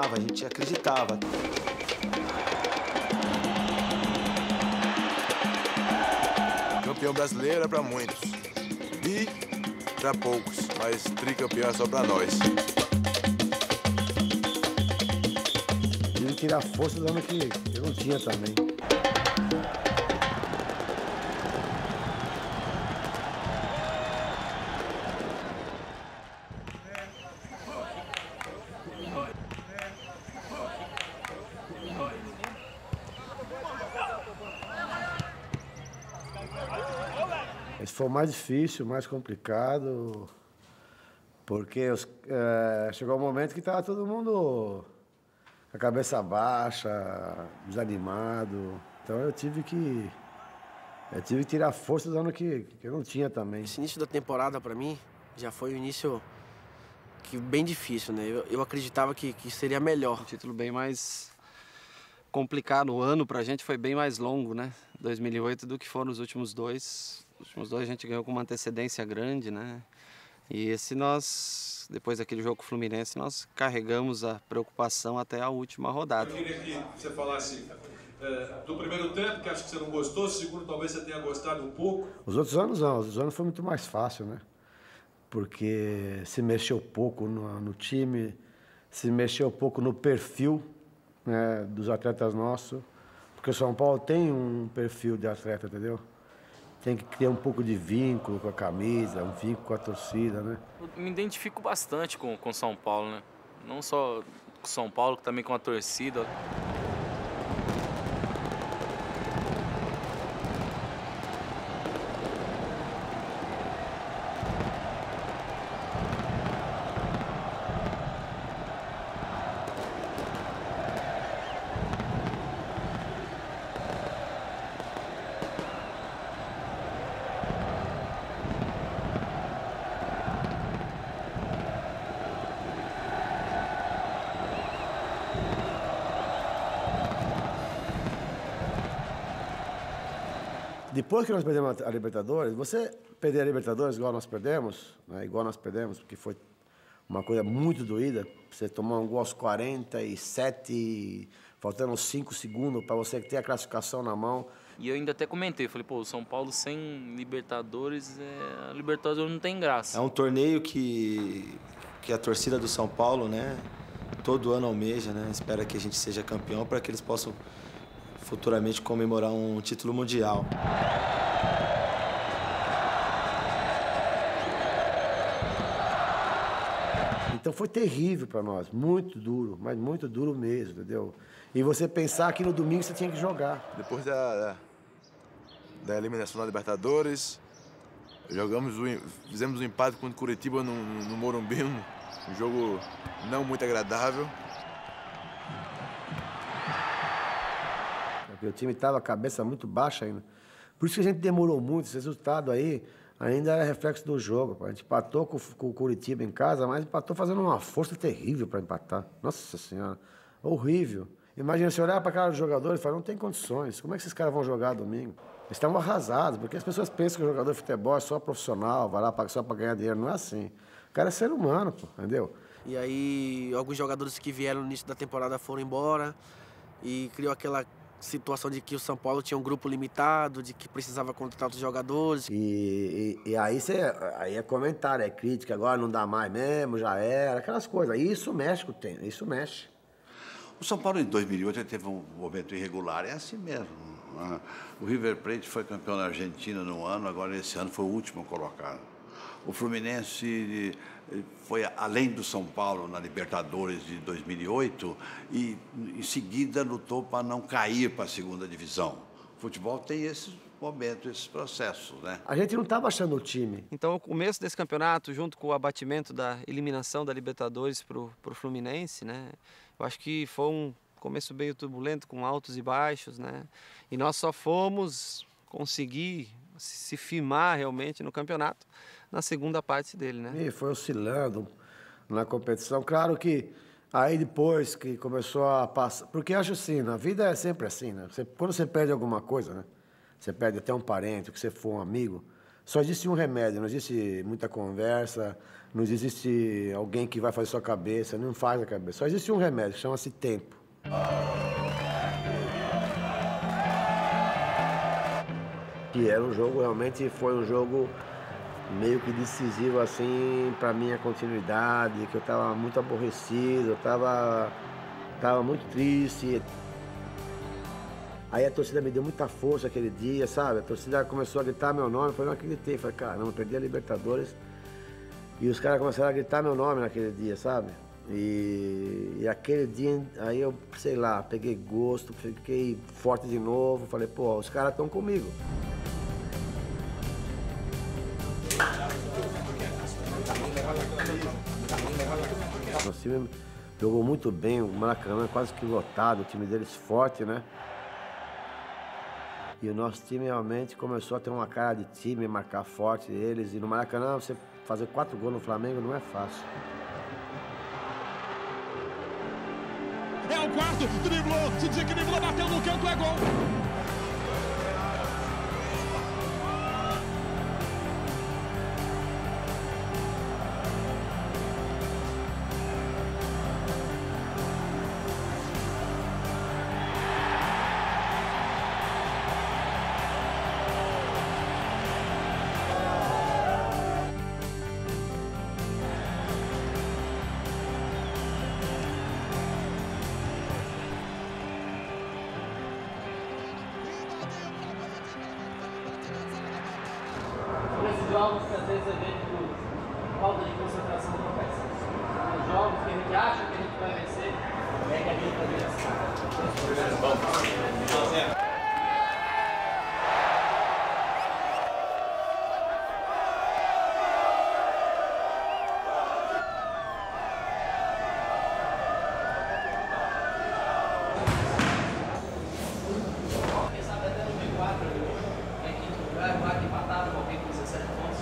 sonhava, a gente acreditava. Campeão brasileiro é para muitos, bi para poucos, mas tricampeão é só para nós. Tive que tirar força do ano que eu não tinha também. Esse foi o mais difícil, o mais complicado, porque chegou um momento que estava todo mundo com a cabeça baixa, desanimado. Então eu tive que tirar força do ano que eu não tinha também. Esse início da temporada, para mim, já foi um início bem difícil, né? Eu acreditava que seria melhor. Um título bem mais complicado. O ano pra gente foi bem mais longo, né? 2008 do que foram os últimos dois. Os últimos dois a gente ganhou com uma antecedência grande, né? E esse nós, depois daquele jogo com o Fluminense, nós carregamos a preocupação até a última rodada. Eu queria que você falasse do primeiro tempo, que acho que você não gostou, segundo talvez você tenha gostado um pouco. Os outros anos não, os outros anos foi muito mais fácil, né? Porque se mexeu pouco no time, se mexeu pouco no perfil, né, dos atletas nossos, porque o São Paulo tem um perfil de atleta, entendeu? Tem que criar um pouco de vínculo com a camisa, um vínculo com a torcida, né? Eu me identifico bastante com São Paulo, né? Não só com São Paulo, também com a torcida. Depois que nós perdemos a Libertadores, você perder a Libertadores igual nós perdemos, né, porque foi uma coisa muito doída, você tomar um gol aos 47, faltando 5 segundos para você ter a classificação na mão. E eu ainda até comentei, falei, pô, o São Paulo sem Libertadores, a Libertadores não tem graça. É um torneio que a torcida do São Paulo, né, todo ano almeja, né, espera que a gente seja campeão para que eles possam futuramente comemorar um título mundial. Então foi terrível para nós, muito duro, mas muito duro mesmo, entendeu? E você pensar que no domingo você tinha que jogar. Depois da eliminação da Libertadores, fizemos um empate contra o Curitiba no Morumbi, um jogo não muito agradável. Porque o time estava a cabeça muito baixa ainda. Por isso que a gente demorou muito. Esse resultado aí ainda era reflexo do jogo. A gente empatou com o Curitiba em casa, mas empatou fazendo uma força terrível para empatar. Nossa Senhora, horrível. Imagina, você olhar para a cara dos jogadores e falar, não tem condições. Como é que esses caras vão jogar domingo? Eles estavam arrasados, porque as pessoas pensam que o jogador de futebol é só profissional, vai lá só para ganhar dinheiro. Não é assim. O cara é ser humano, pô, entendeu? E aí, alguns jogadores que vieram no início da temporada foram embora e criou aquela situação de que o São Paulo tinha um grupo limitado, de que precisava contratar outros jogadores. E aí é comentário, é crítica, agora não dá mais mesmo, já era, aquelas coisas. Isso mexe com o tempo, isso mexe. O São Paulo, em 2008, teve um momento irregular, é assim mesmo. O River Plate foi campeão na Argentina no ano, agora esse ano foi o último colocado. O Fluminense foi além do São Paulo na Libertadores de 2008 e, em seguida, lutou para não cair para a segunda divisão. O futebol tem esses momentos, esses processos, né? A gente não estava achando o time. Então, o começo desse campeonato, junto com o abatimento da eliminação da Libertadores pro Fluminense, né? Eu acho que foi um começo meio turbulento, com altos e baixos, né? E nós só fomos conseguir se firmar realmente no campeonato na segunda parte dele, né? E foi oscilando na competição. Claro que aí depois que começou a passar... Porque eu acho assim, na vida é sempre assim, né? Quando você perde alguma coisa, né? Você perde até um parente, que você for um amigo, Só existe um remédio, não existe muita conversa, não existe alguém que vai fazer sua cabeça, não faz a cabeça. Só existe um remédio, chama-se tempo. Que era um jogo, realmente foi um jogo meio que decisivo, assim, para minha continuidade, que eu estava muito aborrecido, eu estava muito triste. Aí a torcida me deu muita força aquele dia, sabe? A torcida começou a gritar meu nome, eu não acreditei. Falei, caramba, perdi a Libertadores. E os caras começaram a gritar meu nome naquele dia, sabe? E aquele dia, aí eu, sei lá, peguei gosto, fiquei forte de novo. Falei, pô, os caras estão comigo. Nosso time jogou muito bem, o Maracanã quase que lotado, o time deles forte, né? E o nosso time realmente começou a ter uma cara de time, marcar forte eles. E no Maracanã, você fazer 4 gols no Flamengo não é fácil. É o quarto, driblou, se desequilibrou, bateu no canto, é gol. Jogos que às vezes a gente, por falta de concentração, não vai ser. Os jogos que a gente acha que a gente vai vencer, é que a gente vai vencer. Vamos. Quem sabe até no G4, em quinto lugar, o Vaca empatado com alguém com 17 pontos.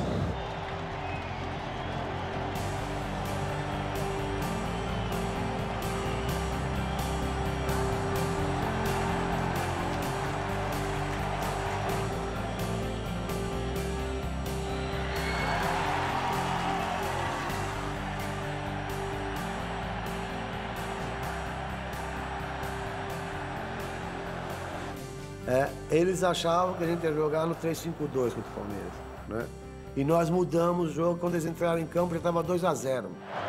Eles achavam que a gente ia jogar no 3-5-2 contra o Palmeiras, né? E nós mudamos o jogo, quando eles entraram em campo já estava 2-0.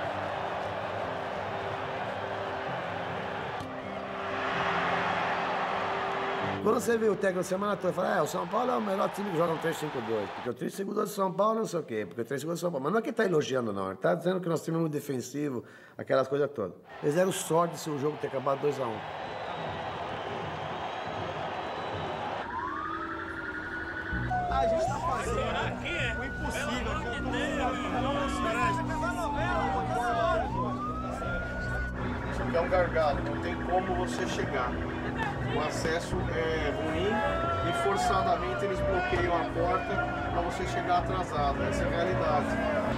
Quando você vê o técnico da semana toda, fala, o São Paulo é o melhor time que joga no 3-5-2, porque o 3-5-2 do São Paulo não sei o quê, porque o 3-5-2 do São Paulo. Mas não é que ele está elogiando, não. Ele está dizendo que nosso time é muito defensivo, aquelas coisas todas. Eles deram sorte se o jogo ter acabado 2-1. A gente tá fazendo o impossível. Isso aqui é um gargalo, não tem como você chegar. O acesso é ruim e forçadamente eles bloqueiam a porta para você chegar atrasado. Essa é a realidade.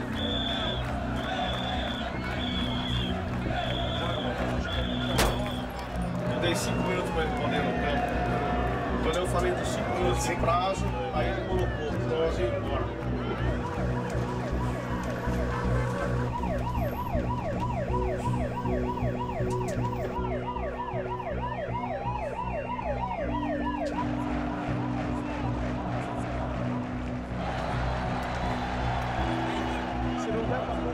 Eu dei 5 minutos para ele responder no campo. Quando eu falei dos 5 minutos de prazo, aí ele colocou, nós ia embora. Você não vai pra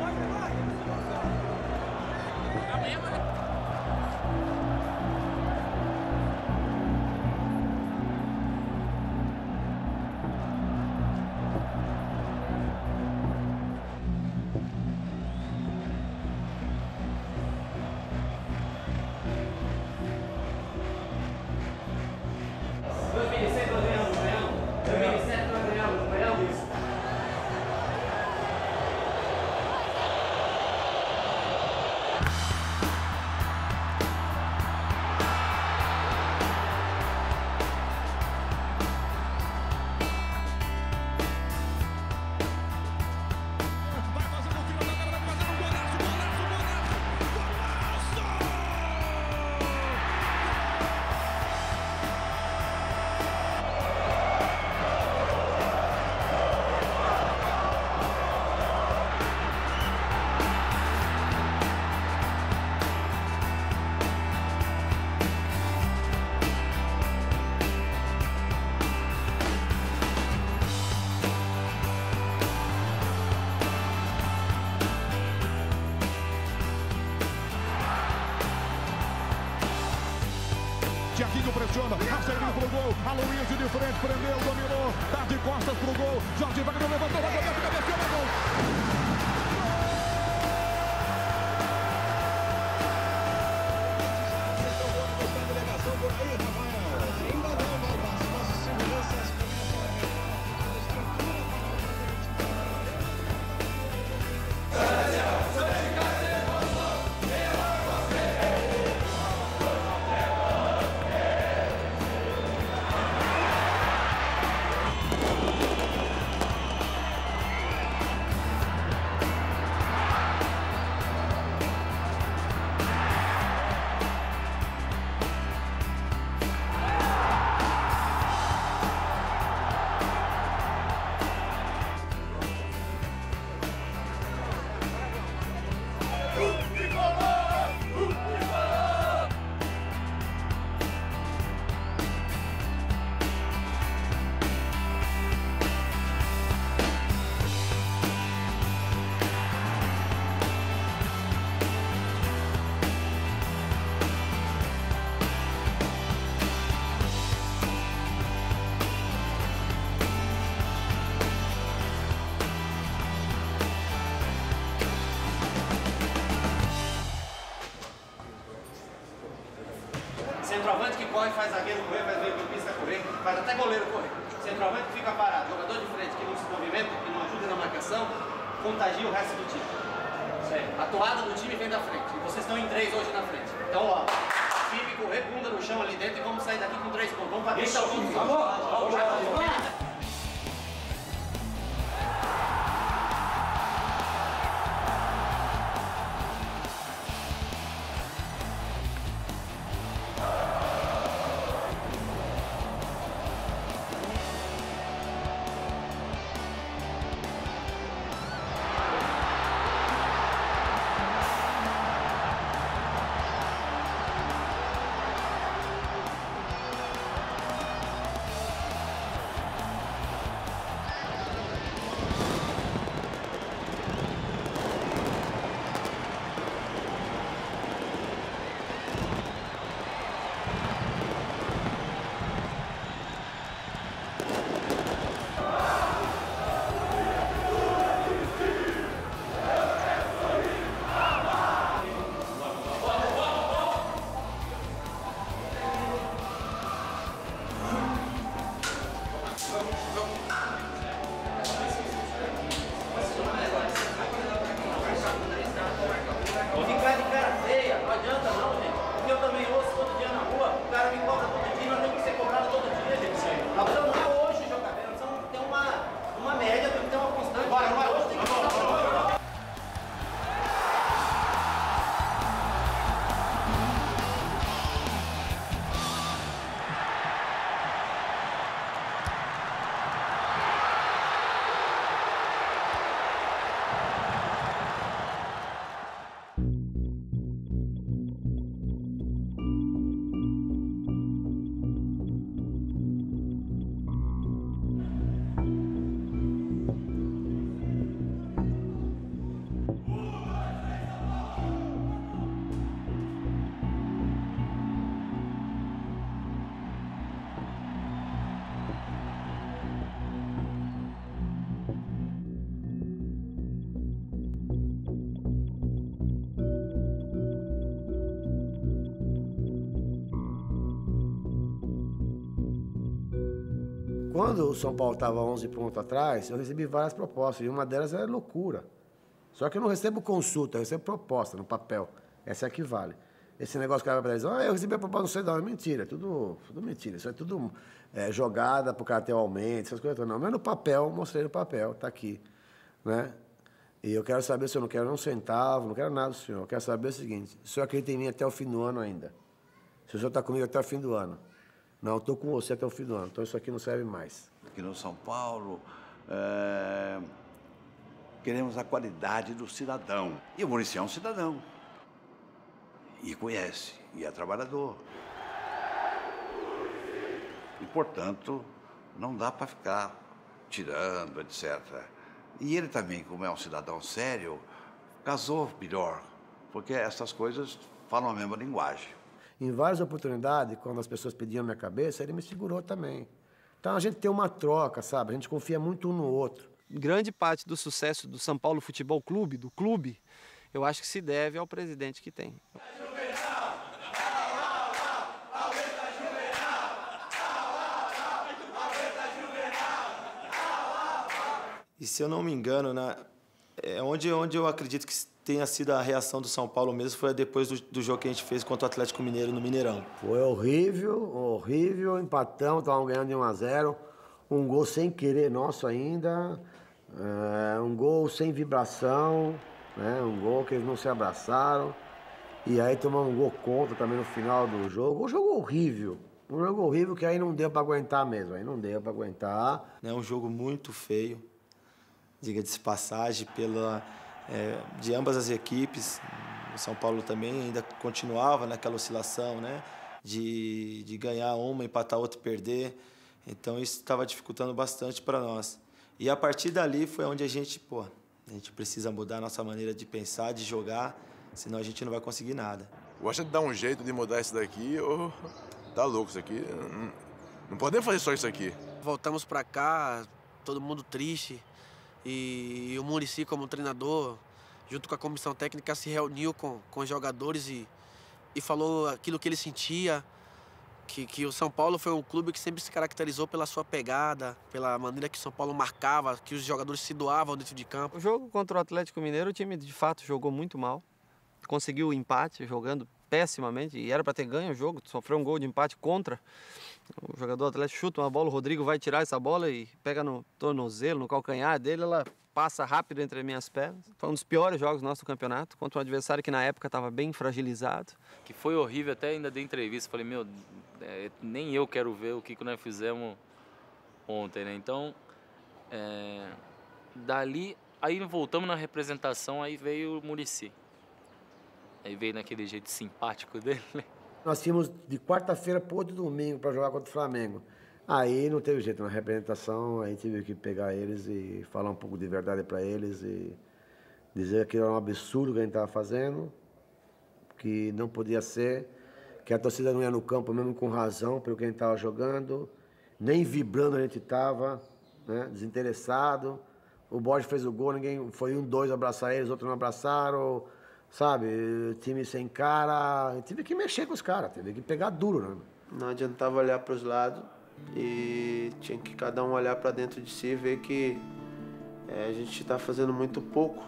Tiaguinho pressiona, Marcelinho pro gol, Aloysio de frente, prendeu, dominou, tá de costas pro gol, Jorge Wagner levantou, vai golear, fica descendo, é gol! Centroavante que corre, faz zagueiro correr, faz meio-campista correr, faz até goleiro correr. Centroavante que fica parado, jogador de frente que não se movimenta, que não ajuda na marcação, contagia o resto do time. Certo. A toada do time vem da frente. E vocês estão em 3 hoje na frente. Então, ó, firme, correr, bunda no chão ali dentro e vamos sair daqui com 3 pontos. Vamos para 30 pontos. Vamos! Quando o São Paulo estava 11 pontos atrás, eu recebi várias propostas, e uma delas era loucura. Só que eu não recebo consulta, eu recebo proposta no papel. Essa é a que vale. Esse negócio que era para televisão, eu recebi a proposta, não sei de onde, mentira, tudo mentira. Isso é tudo jogada para o cara ter um aumento, essas coisas. Não, mas no papel, mostrei no papel, está aqui. Né? E eu quero saber se eu não quero um centavo, não quero nada do senhor. Eu quero saber o seguinte, o senhor acredita em mim até o fim do ano ainda? Se o senhor está comigo até o fim do ano. Não, eu estou com você até o fim do ano, então isso aqui não serve mais. Aqui no São Paulo, queremos a qualidade do cidadão. E o Muricy é um cidadão. E conhece, e é trabalhador. E, portanto, não dá para ficar tirando, etc. E ele também, como é um cidadão sério, casou melhor, porque essas coisas falam a mesma linguagem. Em várias oportunidades, quando as pessoas pediam a minha cabeça, ele me segurou também. Então a gente tem uma troca, sabe? A gente confia muito um no outro. Grande parte do sucesso do São Paulo Futebol Clube, do clube, eu acho que se deve ao presidente que tem. E se eu não me engano, onde eu acredito que tenha sido a reação do São Paulo mesmo foi depois do jogo que a gente fez contra o Atlético Mineiro no Mineirão. Foi horrível, empatamos, estavam ganhando de 1-0, um gol sem querer nosso ainda, um gol sem vibração, né? Um gol que eles não se abraçaram, e aí tomamos um gol contra também no final do jogo. Um jogo horrível que aí não deu para aguentar mesmo, É um jogo muito feio. Diga-se passagem, de ambas as equipes. O São Paulo também ainda continuava naquela oscilação, né? De ganhar uma, empatar outra e perder. Então isso estava dificultando bastante para nós. E a partir dali foi onde a gente precisa mudar a nossa maneira de pensar, de jogar, senão a gente não vai conseguir nada. Gosta de dar um jeito de mudar isso daqui, ou tá louco isso aqui? Não podemos fazer só isso aqui. Voltamos para cá, todo mundo triste. E o Muricy, como treinador, junto com a comissão técnica, se reuniu com os jogadores e falou aquilo que ele sentia, que o São Paulo foi um clube que sempre se caracterizou pela sua pegada, pela maneira que o São Paulo marcava, que os jogadores se doavam dentro de campo. O jogo contra o Atlético Mineiro, o time de fato jogou muito mal, conseguiu o empate jogando pessimamente, e era para ter ganho o jogo, sofreu um gol de empate contra. O jogador do Atlético chuta uma bola, o Rodrigo vai tirar essa bola e pega no tornozelo, no calcanhar dele, ela passa rápido entre as minhas pernas. Foi um dos piores jogos do nosso campeonato, contra um adversário que na época estava bem fragilizado. Que foi horrível, até ainda dei entrevista, falei, nem eu quero ver o que nós fizemos ontem, né? Então, dali, aí voltamos na representação, aí veio o Muricy. Aí veio naquele jeito simpático dele, né? Nós tínhamos de quarta-feira para outro domingo para jogar contra o Flamengo. Aí não teve jeito, na representação, aí tive que pegar eles e falar um pouco de verdade para eles e dizer que era um absurdo que a gente estava fazendo, que não podia ser, que a torcida não ia no campo mesmo com razão pelo que a gente estava jogando, nem vibrando a gente estava, né, desinteressado. O Borges fez o gol, ninguém foi 1-2 abraçar eles, outros não abraçaram. Sabe, time sem cara, tive que mexer com os caras, teve que pegar duro, né? Não adiantava olhar para os lados e tinha que cada um olhar para dentro de si e ver que a gente está fazendo muito pouco.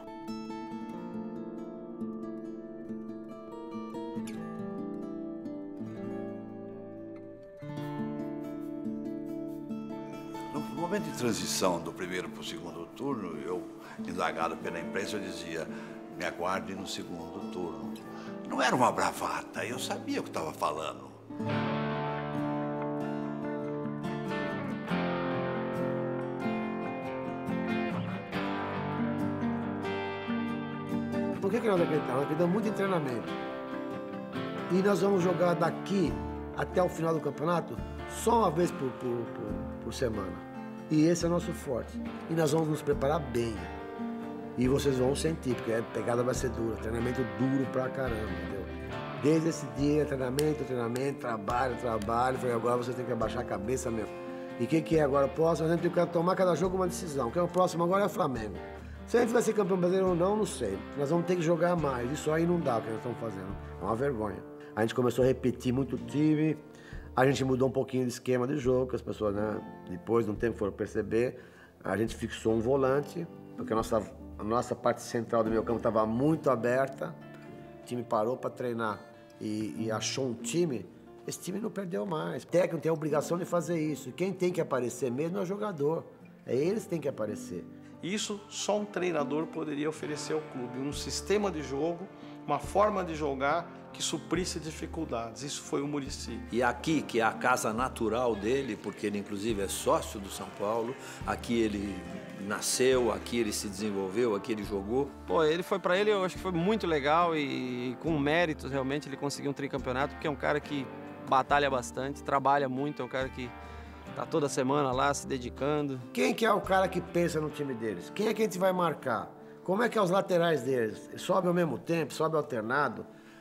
No momento de transição do primeiro para o segundo turno, eu, indagado pela imprensa, eu dizia: me aguarde no segundo turno. Não era uma bravata, eu sabia o que estava falando. Por que nós acreditamos? Nós acreditamos muito em treinamento. E nós vamos jogar daqui até o final do campeonato só uma vez por semana. E esse é o nosso forte. E nós vamos nos preparar bem. E vocês vão sentir, porque a pegada vai ser dura, treinamento duro pra caramba, entendeu? Desde esse dia, treinamento, trabalho. Falei, agora vocês têm que abaixar a cabeça mesmo. E o que é agora? O próximo, a gente tem que tomar cada jogo uma decisão. Que é o próximo agora é o Flamengo. Se a gente vai ser campeão brasileiro ou não sei. Nós vamos ter que jogar mais. Isso aí não dá o que nós estamos fazendo. É uma vergonha. A gente começou a repetir muito o time. A gente mudou um pouquinho de esquema de jogo, que as pessoas, né, depois de um tempo foram perceber. A gente fixou um volante, porque a nossa parte central do meio campo estava muito aberta. O time parou para treinar e achou um time. Esse time não perdeu mais. O técnico tem a obrigação de fazer isso. Quem tem que aparecer mesmo é o jogador. É eles que têm que aparecer. Isso só um treinador poderia oferecer ao clube. Um sistema de jogo, uma forma de jogar que suprisse dificuldades. Isso foi o Muricy. E aqui, que é a casa natural dele, porque ele inclusive é sócio do São Paulo, aqui ele nasceu, aqui ele se desenvolveu, aqui ele jogou. Pô, pra ele eu acho que foi muito legal e com méritos realmente ele conseguiu um tricampeonato, porque é um cara que batalha bastante, trabalha muito, é um cara que tá toda semana lá se dedicando. Quem que é o cara que pensa no time deles? Quem é que a gente vai marcar? Como é que é os laterais deles? Sobe ao mesmo tempo, sobe alternado?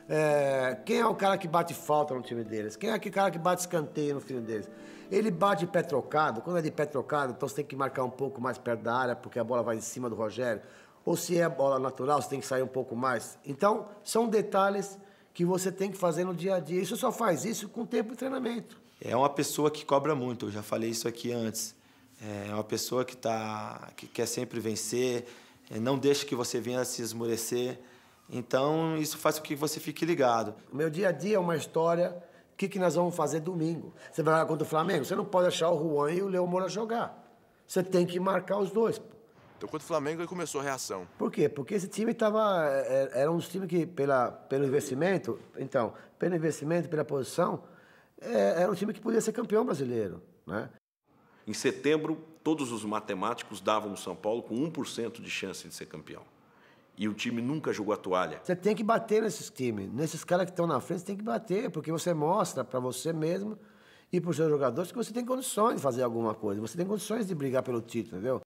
Quem é o cara que bate falta no time deles? Quem é o cara que bate escanteio no time deles? Ele bate pé trocado. Quando é de pé trocado, então você tem que marcar um pouco mais perto da área, porque a bola vai em cima do Rogério. Ou se é bola natural, você tem que sair um pouco mais. Então, são detalhes que você tem que fazer no dia a dia. Isso só faz isso com tempo de treinamento. É uma pessoa que cobra muito, eu já falei isso aqui antes. É uma pessoa que quer sempre vencer, não deixa que você venha se esmorecer. Então, isso faz com que você fique ligado. O meu dia a dia é uma história. O que nós vamos fazer domingo? Você vai lá contra o Flamengo, você não pode deixar o Juan e o Léo Moura jogar. Você tem que marcar os dois. Então, contra o Flamengo, ele começou a reação. Por quê? Porque esse time era um time que, pelo investimento, pela posição, era um time que podia ser campeão brasileiro, né? Em setembro, todos os matemáticos davam o São Paulo com 1% de chance de ser campeão. E o time nunca jogou a toalha. Você tem que bater nesses times. Nesses caras que estão na frente, você tem que bater, porque você mostra para você mesmo e para os seus jogadores que você tem condições de fazer alguma coisa. Você tem condições de brigar pelo título, entendeu?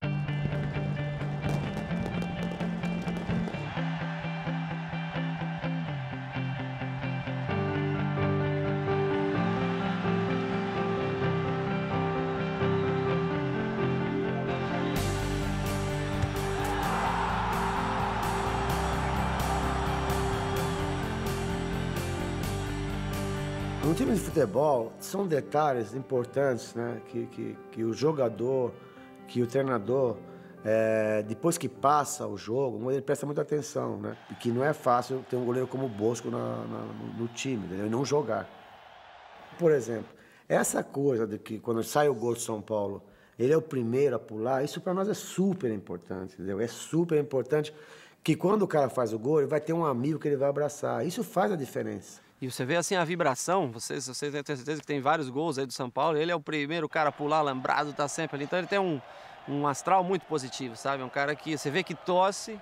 No time de futebol, são detalhes importantes, né? Que o jogador, que o treinador, depois que passa o jogo, ele presta muita atenção, né? E que não é fácil ter um goleiro como o Bosco no time, entendeu? E não jogar. Por exemplo, essa coisa de que quando sai o gol de São Paulo, ele é o primeiro a pular, isso para nós é super importante, entendeu? É super importante que quando o cara faz o gol, ele vai ter um amigo que ele vai abraçar. Isso faz a diferença. E você vê assim a vibração, vocês têm certeza que tem vários gols aí do São Paulo, ele é o primeiro cara a pular, lembrado, tá sempre ali, então ele tem um astral muito positivo, sabe? Um cara que você vê que torce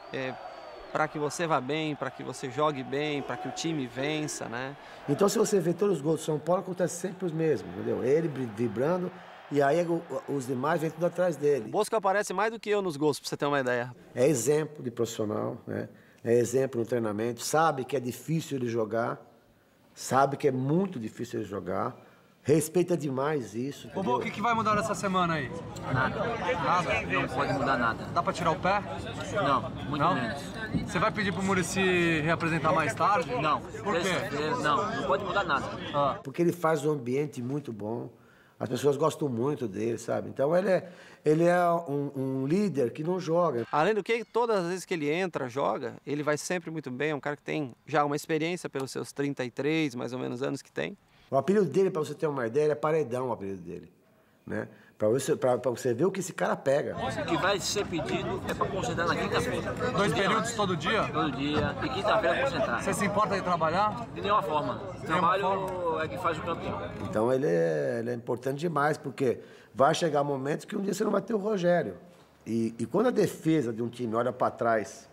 para que você vá bem, para que você jogue bem, para que o time vença, né? Então se você vê todos os gols do São Paulo, acontece sempre os mesmos, entendeu? Ele vibrando e aí os demais vêm tudo atrás dele. O Bosco aparece mais do que eu nos gols, para você ter uma ideia. É exemplo de profissional, né? É exemplo no treinamento, sabe que é difícil ele jogar. Sabe que é muito difícil ele jogar, respeita demais isso. Ô, o que vai mudar essa semana aí? Nada. Nada? Não pode mudar nada. Dá pra tirar o pé? Não, muito menos. Você vai pedir pro Muricy reapresentar mais tarde? Não. Por quê? Não pode mudar nada. Porque ele faz um ambiente muito bom, as pessoas gostam muito dele, sabe? Então ele é um líder que não joga. Além do que, todas as vezes que ele entra, joga, ele vai sempre muito bem. É um cara que tem já uma experiência pelos seus 33, mais ou menos, anos que tem. O apelido dele, para você ter uma ideia, é Paredão, o apelido dele, né? Para você ver o que esse cara pega. O que vai ser pedido é para concentrar na quinta-feira. 2 períodos todo dia? Todo dia. E quinta-feira concentrar. Você se importa de trabalhar? De nenhuma forma. O trabalho é que faz o campeão. Então ele é importante demais, porque vai chegar momentos que um dia você não vai ter o Rogério. E quando a defesa de um time olha para trás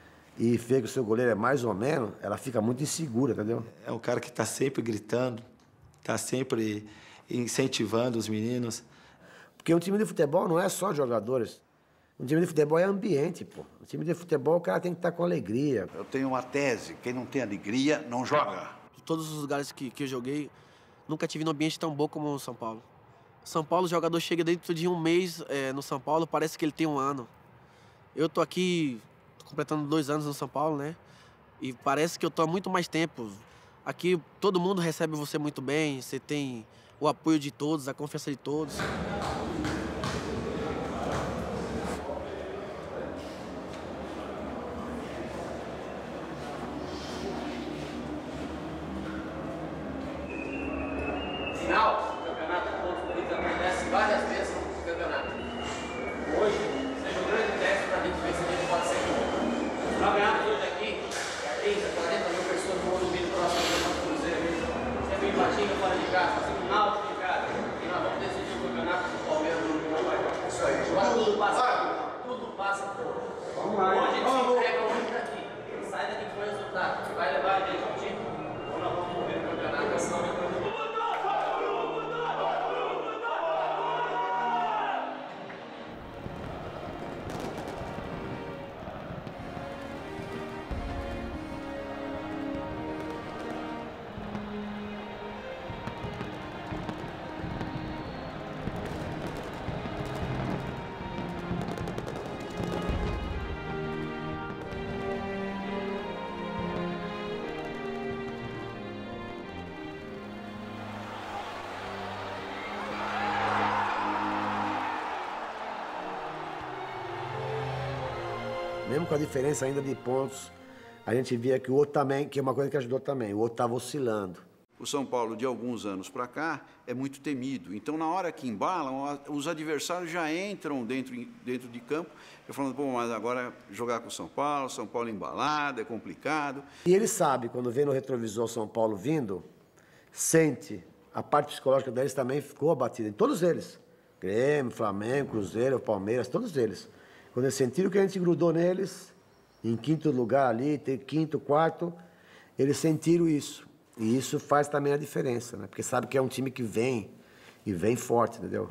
e vê que o seu goleiro é mais ou menos, ela fica muito insegura, entendeu? É um cara que está sempre gritando, está sempre incentivando os meninos. Porque um time de futebol não é só jogadores. Um time de futebol é ambiente, pô. Um time de futebol, o cara tem que estar com alegria. Eu tenho uma tese, quem não tem alegria, não joga. De todos os lugares que eu joguei, nunca tive um ambiente tão bom como no São Paulo. São Paulo, o jogador chega dentro de um mês no São Paulo, parece que ele tem um ano. Eu tô aqui, completando 2 anos no São Paulo, né? E parece que eu tô há muito mais tempo. Aqui todo mundo recebe você muito bem, você tem o apoio de todos, a confiança de todos. Final, o campeonato de pontos corridos acontece várias vezes no campeonato. Hoje, seja um grande teste para a gente ver se a gente pode ser campeão. Para ganhar hoje aqui, 30, 40 mil pessoas no Morumbi do próximo campeonato do Cruzeiro. Sempre em Patinga, fora de casa, sempre em Náutico de casa. E nós vamos decidir o campeonato do Palmeiras no campeonato. Isso aí. Tudo passa por. Vamos lá. Hoje a gente se entrega muito daqui. Sai daqui com o resultado. Vai levar a gente ao time. Ou nós vamos morrer no campeonato, senão não vai. mesmo com a diferença ainda de pontos, a gente via que o outro também, que é uma coisa que ajudou também, o outro estava oscilando. O São Paulo, de alguns anos para cá, é muito temido. Então, na hora que embalam, os adversários já entram dentro de campo, falando, pô, mas agora jogar com o São Paulo embalado, é complicado. E ele sabe, quando vê no retrovisor o São Paulo vindo, sente, a parte psicológica deles também ficou abatida, em todos eles. Grêmio, Flamengo, Cruzeiro, Palmeiras, todos eles. Quando eles sentiram que a gente grudou neles, em quinto lugar ali, quinto, quarto, eles sentiram isso. E isso faz também a diferença, né? Porque sabe que é um time que vem, e vem forte, entendeu?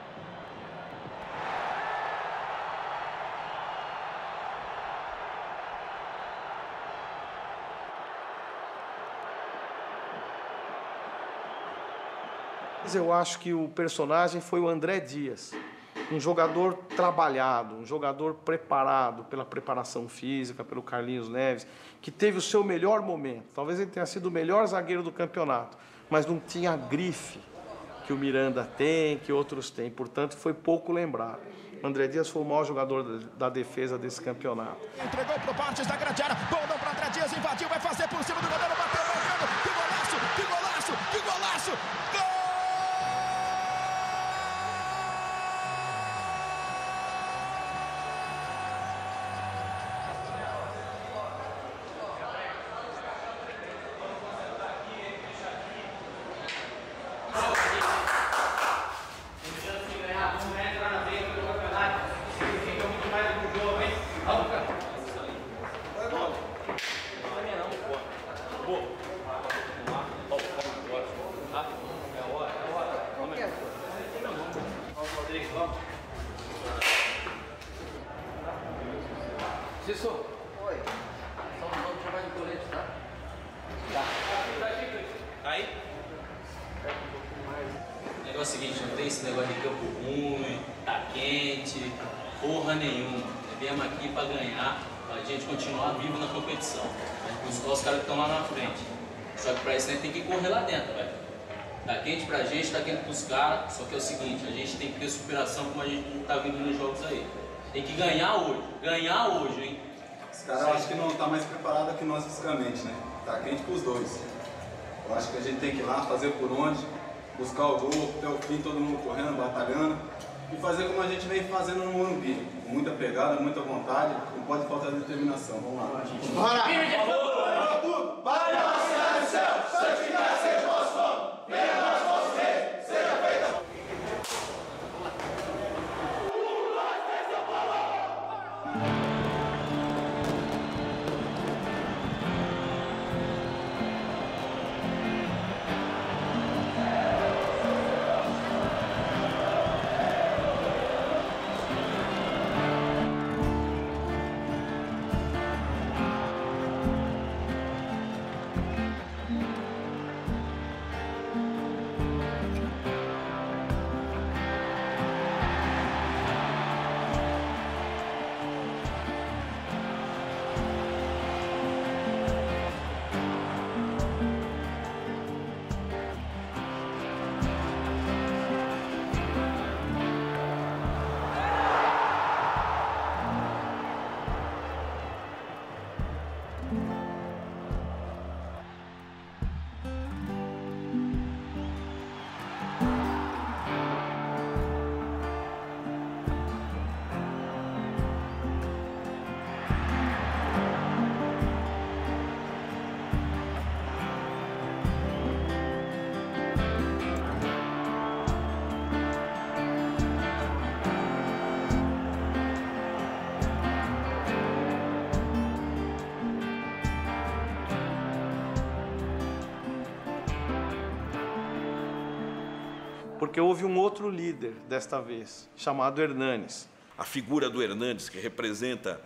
Eu acho que o personagem foi o André Dias, um jogador trabalhado, um jogador preparado pela preparação física, pelo Carlinhos Neves, que teve o seu melhor momento. Talvez ele tenha sido o melhor zagueiro do campeonato, mas não tinha a grife que o Miranda tem, que outros têm. Portanto, foi pouco lembrado. O André Dias foi o maior jogador da defesa desse campeonato. Entregou pro Borges da grande área, gol para André Dias, invadiu, vai fazer por cima do goleiro, bateu, batendo, que golaço, que golaço, que golaço, gol! Cício. Oi. Só vamos chamar de colete, tá? Tá. Aí. O negócio é o seguinte, não tem esse negócio de campo ruim, tá quente, porra nenhuma. Viemos aqui pra ganhar, pra gente continuar vivo na competição. Buscar os caras que estão lá na frente. Só que pra isso a gente tem que correr lá dentro, velho. Tá quente pra gente, tá quente pros caras. Só que é o seguinte, a gente tem que ter superação como a gente não tá vindo nos jogos aí. Tem que ganhar hoje, hein? Os caras eu acho que não tá mais preparado que nós fisicamente, né? Tá quente pros dois. Eu acho que a gente tem que ir lá, fazer por onde, buscar o gol, até o fim, todo mundo correndo, batalhando. E fazer como a gente vem fazendo no Morumbi. Com muita pegada, muita vontade, não pode faltar determinação. Vamos lá. Bora! Bora tudo! Para a cidade do céu! Santificado seja o vosso nome! Venha a nós, vosso reino! Seja feita! Porque houve um outro líder desta vez, chamado Hernanes. A figura do Hernanes, que representa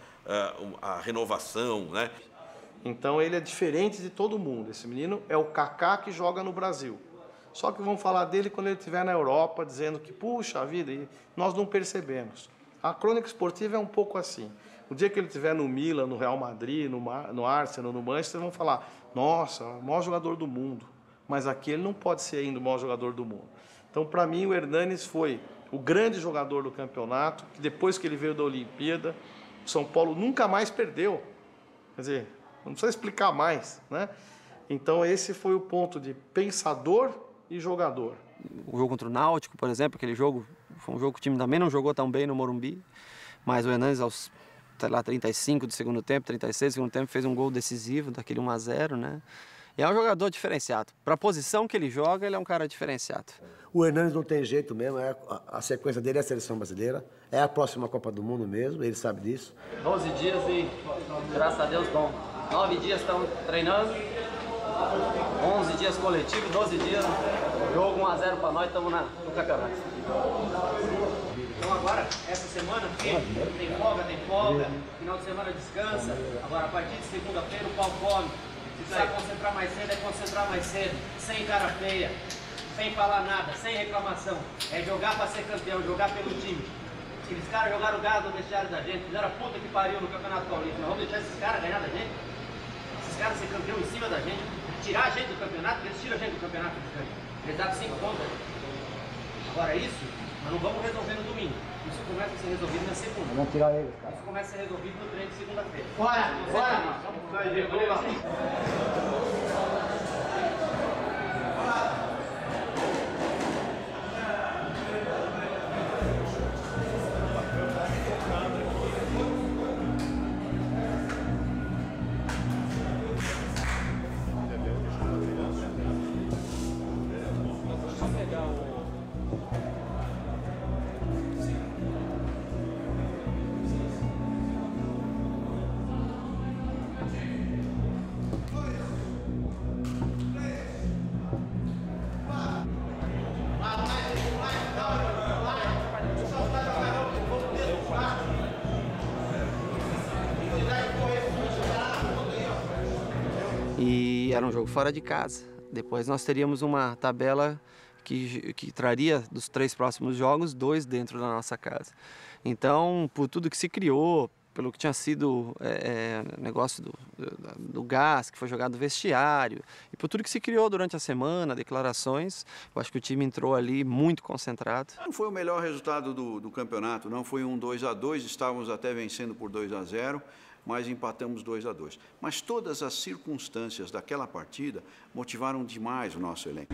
a renovação, né? Então ele é diferente de todo mundo. Esse menino é o Kaká que joga no Brasil. Só que vão falar dele quando ele estiver na Europa, dizendo que, puxa vida, e nós não percebemos. A crônica esportiva é um pouco assim. O dia que ele estiver no Milan, no Real Madrid, no Arsenal, no Manchester, vão falar, nossa, o maior jogador do mundo. Mas aqui ele não pode ser ainda o maior jogador do mundo. Então, para mim, o Hernanes foi o grande jogador do campeonato, que depois que ele veio da Olimpíada, O São Paulo nunca mais perdeu. Quer dizer, não precisa explicar mais, né? Então esse foi o ponto de pensador e jogador. O jogo contra o Náutico, por exemplo, aquele jogo, foi um jogo que o time também não jogou tão bem no Morumbi, mas o Hernanes aos, sei lá, 35 do segundo tempo, 36 do segundo tempo, fez um gol decisivo, daquele 1-0, né? E é um jogador diferenciado. Para a posição que ele joga, ele é um cara diferenciado. O Hernanes não tem jeito mesmo, a sequência dele é a seleção brasileira, é a próxima Copa do Mundo mesmo, ele sabe disso. 12 dias e, graças a Deus, bom. 9 dias estão treinando, 11 dias coletivo, 12 dias, jogo 1-0 para nós, estamos no campeonato. Então agora, essa semana, tem folga, final de semana descansa, agora a partir de segunda-feira o pau come. Se precisar concentrar mais cedo, é concentrar mais cedo, sem cara feia, sem falar nada, sem reclamação. É jogar para ser campeão, jogar pelo time. Aqueles caras jogaram gado no vestiário da gente, fizeram a puta que pariu no Campeonato Paulista. Nós vamos deixar esses caras ganhar da gente? Esses caras ser campeão em cima da gente, tirar a gente do campeonato, eles tiram a gente do campeonato. Eles dão 5 pontos. Agora isso, nós não vamos resolver no domingo. Isso começa a ser resolvido na segunda. Vamos tirar eles, cara. Isso começa a ser resolvido no treino de segunda-feira. Bora! Vamos lá! E era um jogo fora de casa. Depois nós teríamos uma tabela que traria dos 3 próximos jogos, 2 dentro da nossa casa. Então, por tudo que se criou, pelo que tinha sido negócio do gás, que foi jogado no vestiário, e por tudo que se criou durante a semana, declarações, eu acho que o time entrou ali muito concentrado. Não foi o melhor resultado do campeonato, não foi um 2-2, estávamos até vencendo por 2-0, mas empatamos 2-2. Mas todas as circunstâncias daquela partida motivaram demais o nosso elenco.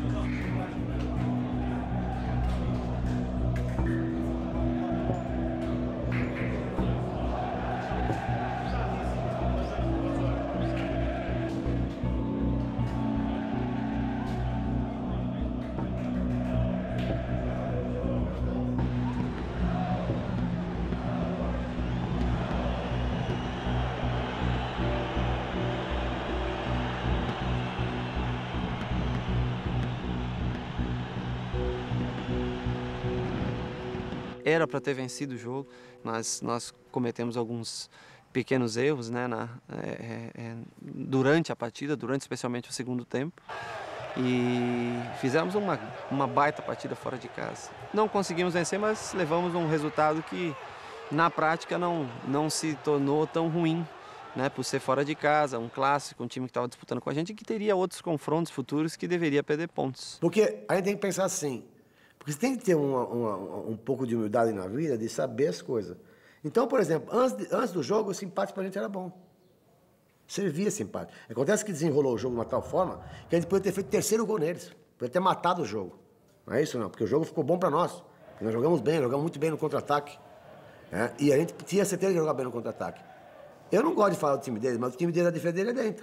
Era para ter vencido o jogo, mas nós cometemos alguns pequenos erros, né, durante a partida, durante especialmente o segundo tempo. E fizemos uma baita partida fora de casa. Não conseguimos vencer, mas levamos um resultado que, na prática, não se tornou tão ruim, né, por ser fora de casa, um clássico, um time que estava disputando com a gente e que teria outros confrontos futuros que deveria perder pontos. Porque a gente tem que pensar assim, porque você tem que ter um pouco de humildade na vida, de saber as coisas. Então, por exemplo, antes do jogo, esse empate pra gente era bom. Servia esse empate. Acontece que desenrolou o jogo de uma tal forma que a gente poderia ter feito 3º gol neles. Poderia ter matado o jogo. Não é isso não, porque o jogo ficou bom pra nós. Nós jogamos bem, jogamos muito bem no contra-ataque. Né? E a gente tinha certeza de jogar bem no contra-ataque. Eu não gosto de falar do time deles, mas o time deles, a defesa dele é lenta.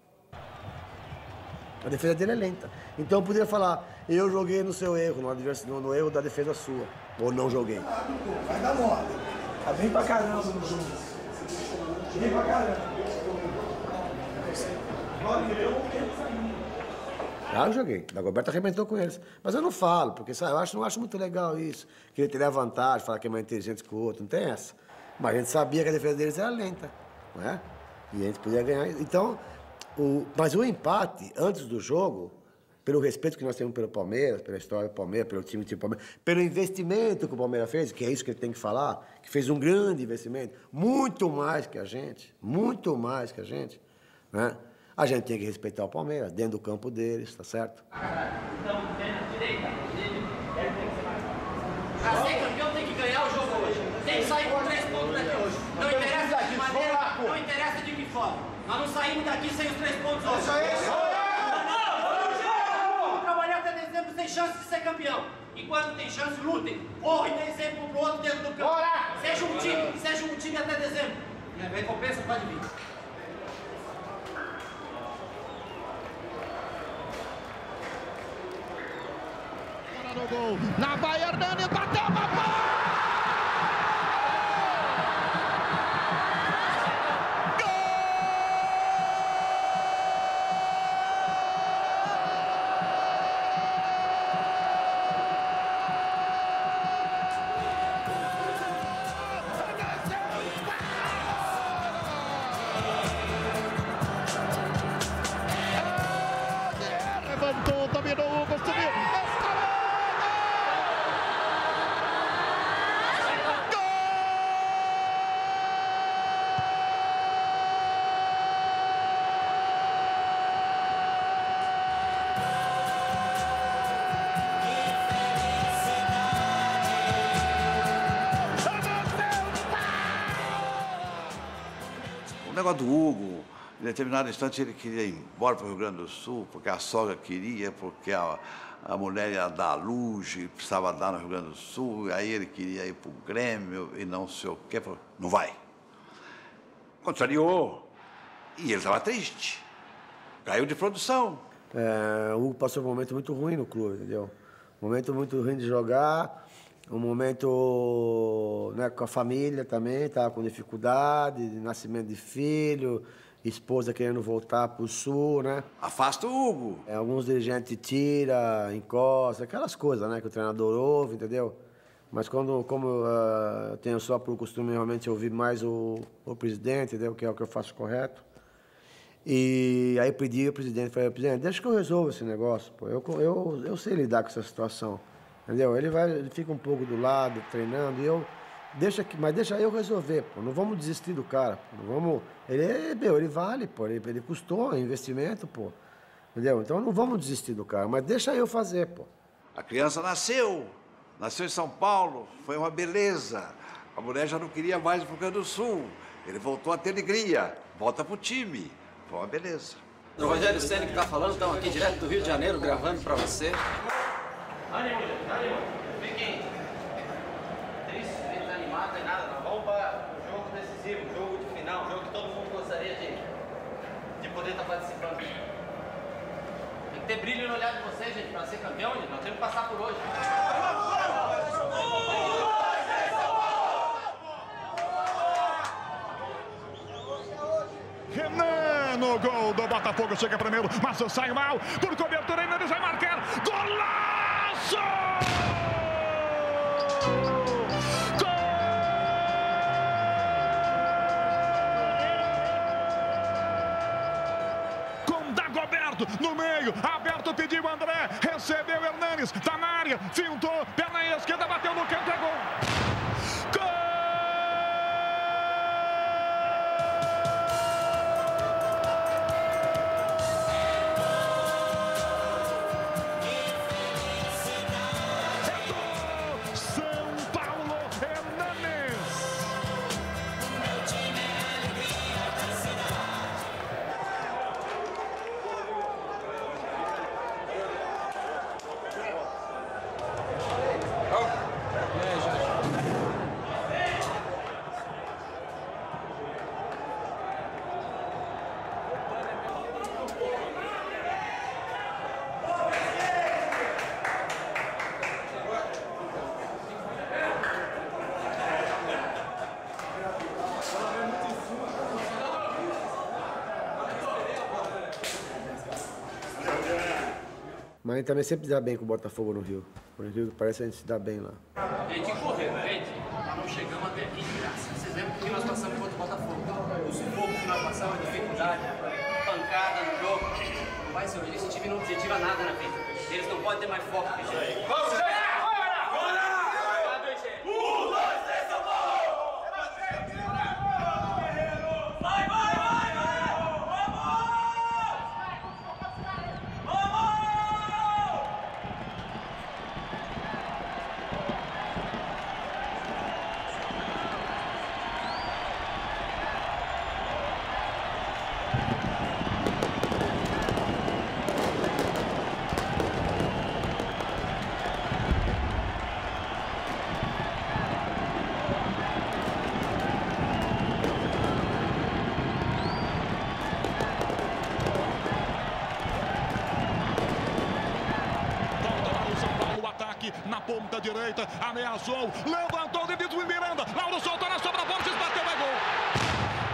A defesa dele é lenta. Então eu poderia falar, eu joguei no seu erro, no erro da defesa sua. Ou não joguei. Vai dar mole. Tá bem pra caramba no jogo. Bem pra caramba. Já eu joguei. O Dagoberto arrebentou com eles. Mas eu não falo, porque sabe, eu não acho muito legal isso. Querer ter a vantagem, falar que é mais inteligente que o outro. Não tem essa. Mas a gente sabia que a defesa deles era lenta. Não é? E a gente podia ganhar. Então, mas o empate, antes do jogo, pelo respeito que nós temos pelo Palmeiras, pela história do Palmeiras, pelo time do Palmeiras, pelo investimento que o Palmeiras fez, que é isso que ele tem que falar, que fez um grande investimento, muito mais que a gente, né? A gente tem que respeitar o Palmeiras, dentro do campo deles, tá certo? Então, direita, ele tem que ser mais. Pra ser campeão tem que ganhar o jogo hoje. Tem que sair com 3 pontos daqui hoje. Não interessa de que maneira, não interessa de que forma. Nós não saímos daqui sem os 3 pontos hoje. Vamos trabalhar até dezembro sem chance de ser campeão. E quando tem chance, lutem. Corre e dê exemplo pro outro dentro do campo. Seja um time até dezembro. E a recompensa pode vir. No gol, lá vai Hernanes, bateu a bola! Levantou, dominou, subiu. O negócio do Hugo, em determinado instante ele queria ir embora para o Rio Grande do Sul, porque a sogra queria, porque a mulher ia dar à luz e precisava dar no Rio Grande do Sul, aí ele queria ir para o Grêmio e não sei o quê. Falou, não vai. Contrariou. E ele estava triste. Caiu de produção. O Hugo passou um momento muito ruim no clube, entendeu? Um momento muito ruim de jogar, um momento, né, com a família também, estava com dificuldade, de nascimento de filho, esposa querendo voltar para o Sul, né? Afasta o Hugo. Alguns dirigentes tiram, encostam, aquelas coisas, né, que o treinador ouve, entendeu? Mas como eu tenho só por costume realmente ouvir mais o presidente, entendeu? Que é o que eu faço correto. E aí pedi ao presidente, falei, presidente, deixa que eu resolva esse negócio, pô. Eu sei lidar com essa situação, entendeu? Ele fica um pouco do lado, treinando, e mas deixa eu resolver, pô. Não vamos desistir do cara, pô. Não vamos, ele vale, pô. Ele custou, é investimento, pô. Entendeu? Então não vamos desistir do cara, mas deixa eu fazer, pô. A criança nasceu em São Paulo, foi uma beleza. A mulher já não queria mais ir para o Rio Grande do Sul. Ele voltou a ter alegria, volta pro time. Foi uma beleza. O Rogério Ceni que está falando, estamos aqui direto do Rio de Janeiro, gravando para você. Ânimo, fiquem tristes, desanimados, nem nada. Nós vamos para o jogo decisivo, o jogo de final, o jogo que todo mundo gostaria de poder estar participando. Tem que ter brilho no olhar de vocês, gente, para ser campeão, gente. Nós temos que passar por hoje. Renan no gol do Botafogo, chega primeiro, mas sai mal, por cobertura ainda ele vai marcar, golaço! Gol! Com Dagoberto no meio, aberto, pediu André, recebeu Hernanes, tá na área, fintou, perna esquerda, bateu no canto, é gol! Mas a gente também sempre se dá bem com o Botafogo no Rio. Por incrível que pareça, a gente se dá bem lá. A gente correu, gente. Nós não chegamos até aqui de graça. Vocês lembram que nós passamos contra o Botafogo? O sufoco que nós passamos, a dificuldade, pancada no jogo. Não vai ser hoje. Esse time não objetiva nada na vida. Eles não podem ter mais foco que a gente. Vamos, gente! aqui na ponta direita, ameaçou, levantou, David Miranda, Lauro soltou na sobra, Borges bateu, é gol!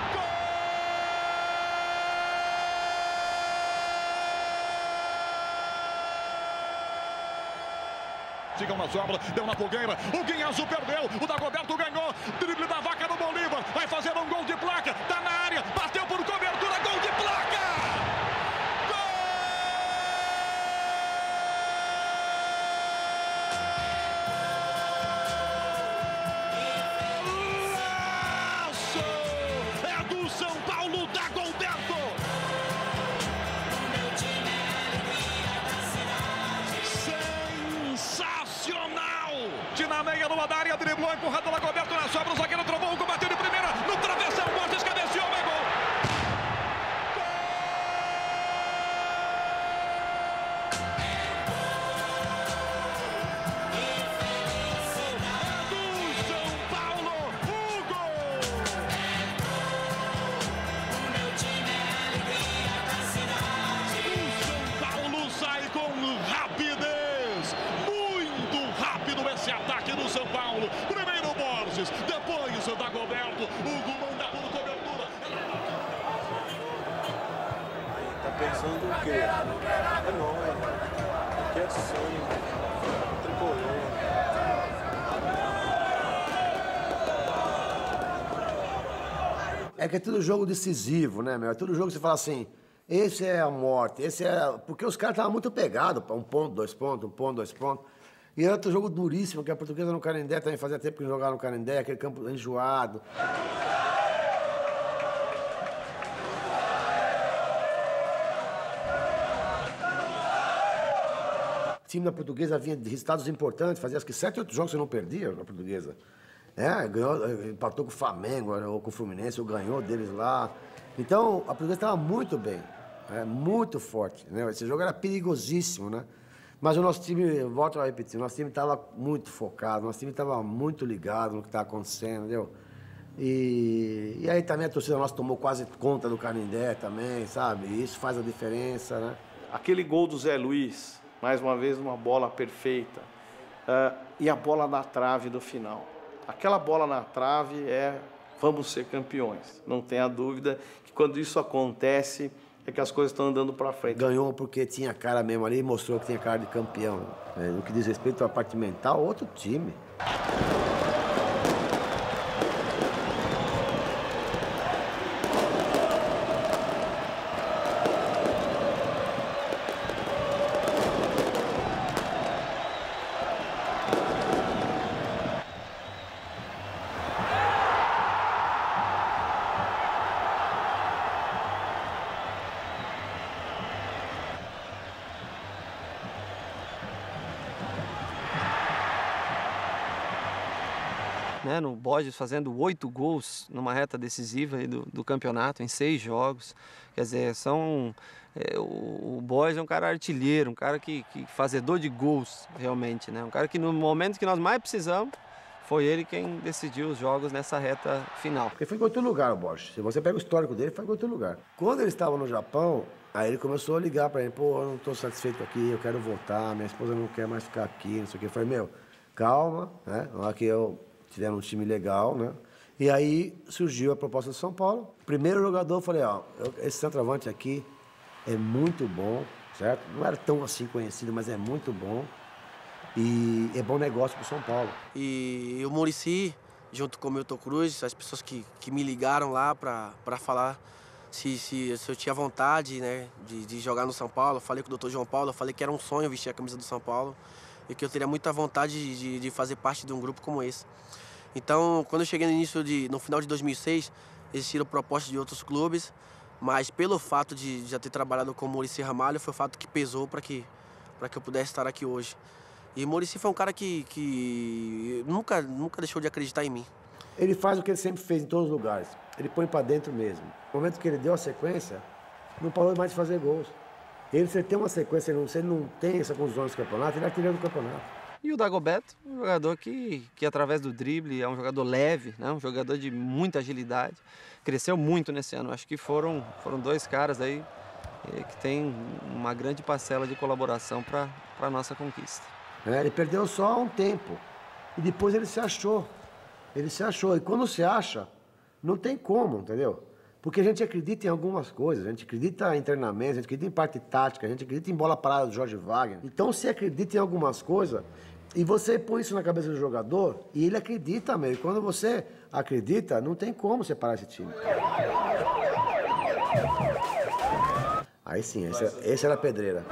Chegam na sobra, deu na fogueira, o Guinhazo perdeu, o Dagoberto ganhou, drible da vaca do Bolívar, vai fazer um gol de placa, tá na área, bateu por cobertura, gol de placa! Golaço! É do São Paulo, Dagoberto! Na meia, numa da área, driblou, empurrado, Dagoberto na sobra, o zagueiro trovou, o bateu de primeira, no travessão, Borges cabeceou, é gol! Do São Paulo, Hugo! O São Paulo sai com rapidez, muito rápido esse ataque do São Paulo. Primeiro Borges, depois o Dagoberto, Hugo manda por cobertura. Tá pensando o quê? É nóis, aqui é sonho, tricolor. É que é tudo jogo decisivo, né, meu? É tudo jogo que você fala assim, esse é a morte, esse é... Porque os caras estavam muito pegados, 1 ponto, 2 pontos, 1 ponto, 2 pontos. E outro jogo duríssimo, que a Portuguesa no Canindé também fazia tempo que jogava no Canindé, aquele campo enjoado. O time da Portuguesa vinha de resultados importantes, fazia acho que 7, 8 jogos que você não perdia na Portuguesa. Ganhou, empatou com o Flamengo, ou com o Fluminense, ou ganhou deles lá. Então, a Portuguesa estava muito bem, muito forte, né? Esse jogo era perigosíssimo, né? Mas o nosso time, volto a repetir, o nosso time estava muito focado, o nosso time estava muito ligado no que estava acontecendo, entendeu? E aí também a torcida nossa tomou quase conta do Canindé também, sabe? E isso faz a diferença, né? Aquele gol do Zé Luiz, mais uma vez uma bola perfeita, e a bola na trave do final. Aquela bola na trave vamos ser campeões. Não tenha dúvida que quando isso acontece, é que as coisas estão andando para frente. Ganhou porque tinha cara mesmo ali e mostrou que tinha cara de campeão. No que diz respeito à parte mental, outro time. No Borges fazendo 8 gols numa reta decisiva aí do campeonato, em 6 jogos. Quer dizer, o Borges é um cara artilheiro, um cara que fazedor de gols, realmente, né? Um cara que no momento que nós mais precisamos, foi ele quem decidiu os jogos nessa reta final. Porque foi em outro lugar o Borges. Se você pega o histórico dele, foi em outro lugar. Quando ele estava no Japão, aí ele começou a ligar para ele, pô, eu não estou satisfeito aqui, eu quero voltar, minha esposa não quer mais ficar aqui, não sei o quê. Eu falei, calma, né? Aqui tiveram um time legal, né? E aí surgiu a proposta do São Paulo. Primeiro jogador, eu falei, esse centroavante aqui é muito bom, certo? Não era tão assim conhecido, mas é muito bom. E é bom negócio para o São Paulo. E o Muricy, junto com o Milton Cruz, as pessoas que me ligaram lá para falar se eu tinha vontade, né, de jogar no São Paulo. Eu falei com o Dr. João Paulo, eu falei que era um sonho vestir a camisa do São Paulo e que eu teria muita vontade de fazer parte de um grupo como esse. Então, quando eu cheguei no final de 2006, existiram propostas de outros clubes, mas pelo fato de já ter trabalhado com o Muricy Ramalho, foi o fato que pesou para que eu pudesse estar aqui hoje. E o Muricy foi um cara que nunca deixou de acreditar em mim. Ele faz o que ele sempre fez em todos os lugares. Ele põe para dentro mesmo. No momento que ele deu a sequência, não parou mais de fazer gols. Ele, se ele tem uma sequência, se ele não tem essa condição do campeonato, ele é artilheiro do campeonato. E o Dagoberto, um jogador que através do drible é um jogador leve, né? Um jogador de muita agilidade. Cresceu muito nesse ano. Acho que foram 2 caras aí que têm uma grande parcela de colaboração para a nossa conquista. Né? Ele perdeu só um tempo. E depois ele se achou. Ele se achou. E quando se acha, não tem como, entendeu? Porque a gente acredita em algumas coisas, a gente acredita em treinamento, a gente acredita em parte tática, a gente acredita em bola parada do Jorge Wagner. Então você acredita em algumas coisas e você põe isso na cabeça do jogador e ele acredita mesmo. E quando você acredita, não tem como separar esse time. Aí sim, esse era a pedreira.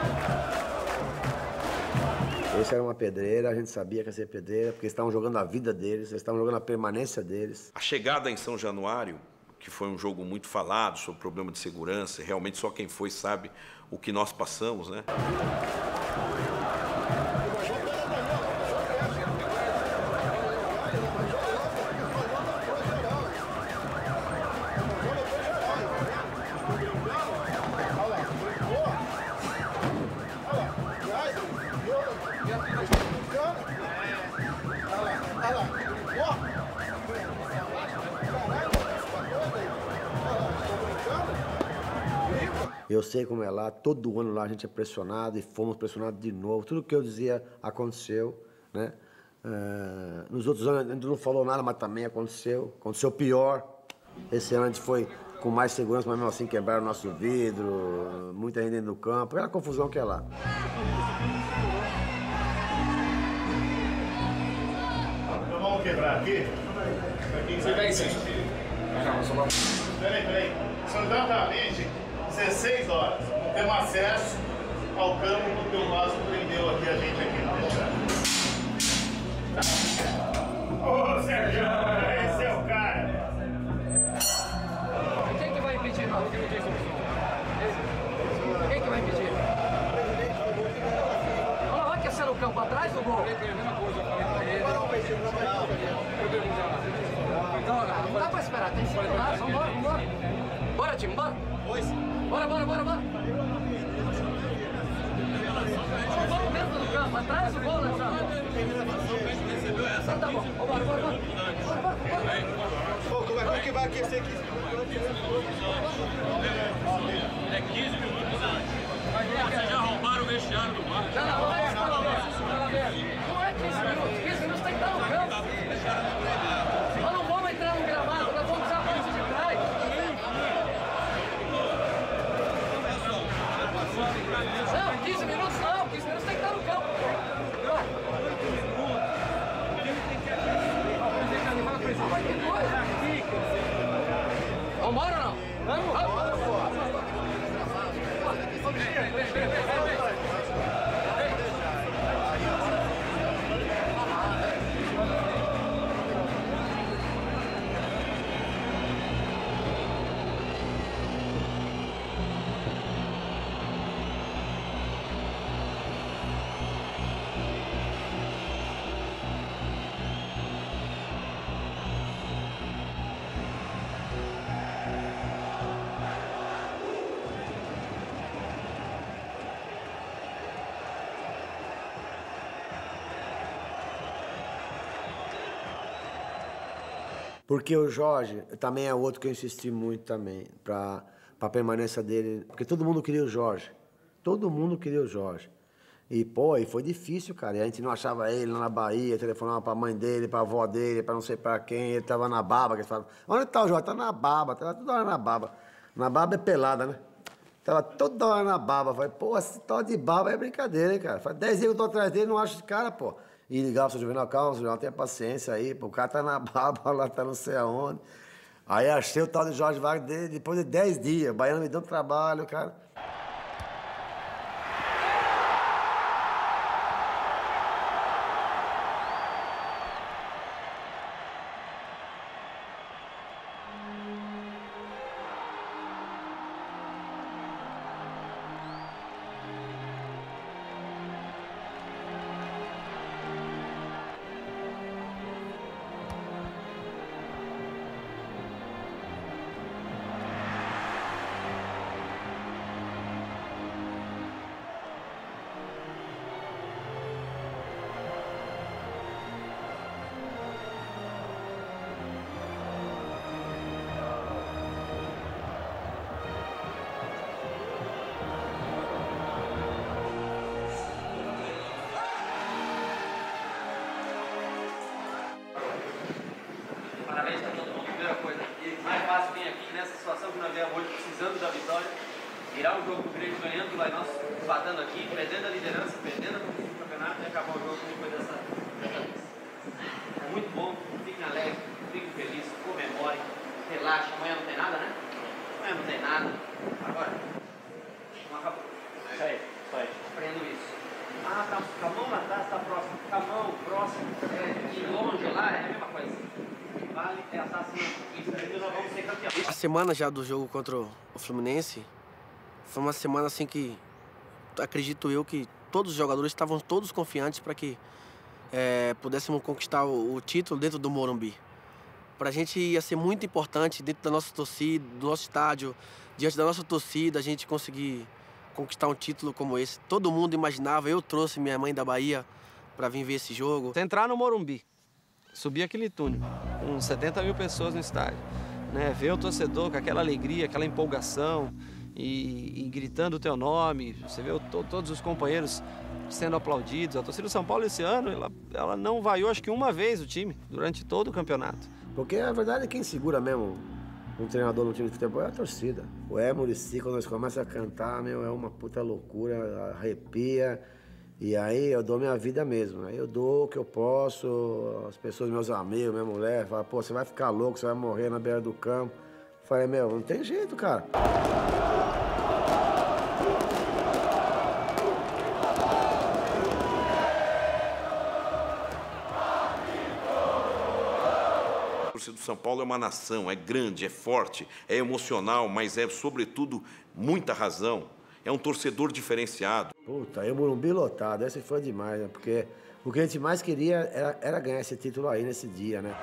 Esse era uma pedreira, a gente sabia que ia ser pedreira, porque eles estavam jogando a vida deles, eles estavam jogando a permanência deles. A chegada em São Januário, que foi um jogo muito falado sobre problema de segurança, realmente só quem foi sabe o que nós passamos, né? Eu sei como é lá, todo ano lá a gente é pressionado e fomos pressionados de novo. Tudo que eu dizia aconteceu, né? Nos outros anos a gente não falou nada, mas também aconteceu. Aconteceu pior. Esse ano a gente foi com mais segurança, mas mesmo assim quebraram o nosso vidro, muita gente dentro do campo, aquela confusão que é lá. Então vamos quebrar aqui? Você vai sim. Peraí. Exatamente 16 horas. Não temos acesso ao campo porque o Vasco prendeu aqui a gente aqui no Ô, Sérgio, esse é o cara. Quem que vai impedir? Quem que vai impedir? Olha lá, vai aquecer o campo atrás do gol. Não dá pra esperar, tem 5 lados, vambora. Bora, time, bora. Bora. Vamos dentro do campo, atrás do gol, Alexandre. Tá bom, bora. Como é que vai aquecer aqui? É 15 minutos antes. Vocês já roubaram o vestiário do Vasco. Não é 15 minutos. 15 minutos tem que estar no campo. Nós não vamos entrar no gramado, nós vamos usar a parte de trás. Não, 15 minutos não. 15 minutos tem que estar no campo. Vambora ou não? Vamos. Porque o Jorge também é outro que eu insisti muito também, para a permanência dele. Porque todo mundo queria o Jorge. Todo mundo queria o Jorge. E, pô, e foi difícil, cara. E a gente não achava ele lá na Bahia, telefonava pra mãe dele, pra avó dele, pra não sei pra quem. Ele tava na baba, que eles falavam, onde tá o Jorge? Tá na baba, tá toda hora na baba. Na baba é pelada, né? Tava toda hora na baba. Falei, pô, esse tal de baba é brincadeira, hein, cara? Faz 10 dias que eu tô atrás dele, não acho esse cara, pô. E ligava pro Juvenal, calma, Juvenal, tenha paciência aí, pô, o cara tá na baba, lá tá não sei aonde. Aí achei o tal de Jorge Wagner depois de 10 dias. O baiano me deu um trabalho, cara. precisando da vitória, virar o jogo do Grêmio ganhando, vai nós empatando aqui, perdendo a liderança, perdendo a conquista do campeonato e acabar o jogo depois dessa vez. É muito bom, fiquem alegres, fiquem felizes, comemorem, relaxem. Amanhã não tem nada, né? Amanhã não tem nada. Agora, não acabou. Isso aí. Aprendo isso. Ah, tá com a mão lá atrás, tá próximo. Com a mão próximo, e longe lá, é a mesma coisa. Vale é a taça isso aí, nós vamos ser campeões. A semana já do jogo contra o Fluminense foi uma semana assim que acredito eu que todos os jogadores estavam todos confiantes para que pudéssemos conquistar o título dentro do Morumbi. Para a gente ia ser muito importante dentro da nossa torcida, do nosso estádio, diante da nossa torcida, a gente conseguir conquistar um título como esse. Todo mundo imaginava, eu trouxe minha mãe da Bahia para vir ver esse jogo. Você entrar no Morumbi, subir aquele túnel, com 70 mil pessoas no estádio, né? Ver o torcedor com aquela alegria, aquela empolgação e gritando o teu nome, você vê todos os companheiros sendo aplaudidos. A torcida do São Paulo esse ano, ela não vaiou acho que uma vez o time, durante todo o campeonato. Porque a verdade é quem segura mesmo um treinador no time de futebol é a torcida. O Muricy, quando nós começamos a cantar, meu, é uma puta loucura, arrepia. E aí eu dou minha vida mesmo. Aí eu dou o que eu posso, as pessoas, meus amigos, minha mulher, falam, pô, você vai ficar louco, você vai morrer na beira do campo. Eu falei, meu, não tem jeito, cara. A torcida do São Paulo é uma nação, é grande, é forte, é emocional, mas é, sobretudo, muita razão. É um torcedor diferenciado. Puta, aí o Morumbi lotado, esse foi demais, né? Porque o que a gente mais queria era ganhar esse título aí nesse dia, né?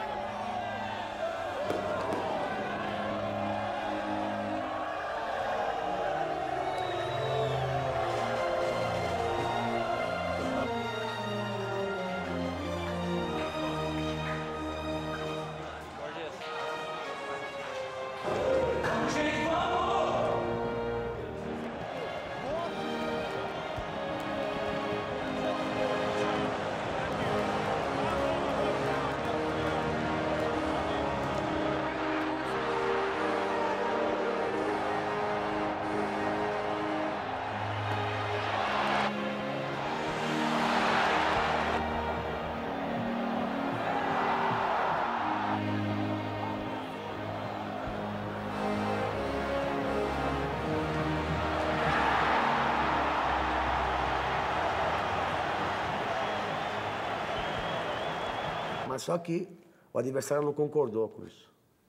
Mas só que o adversário não concordou com isso.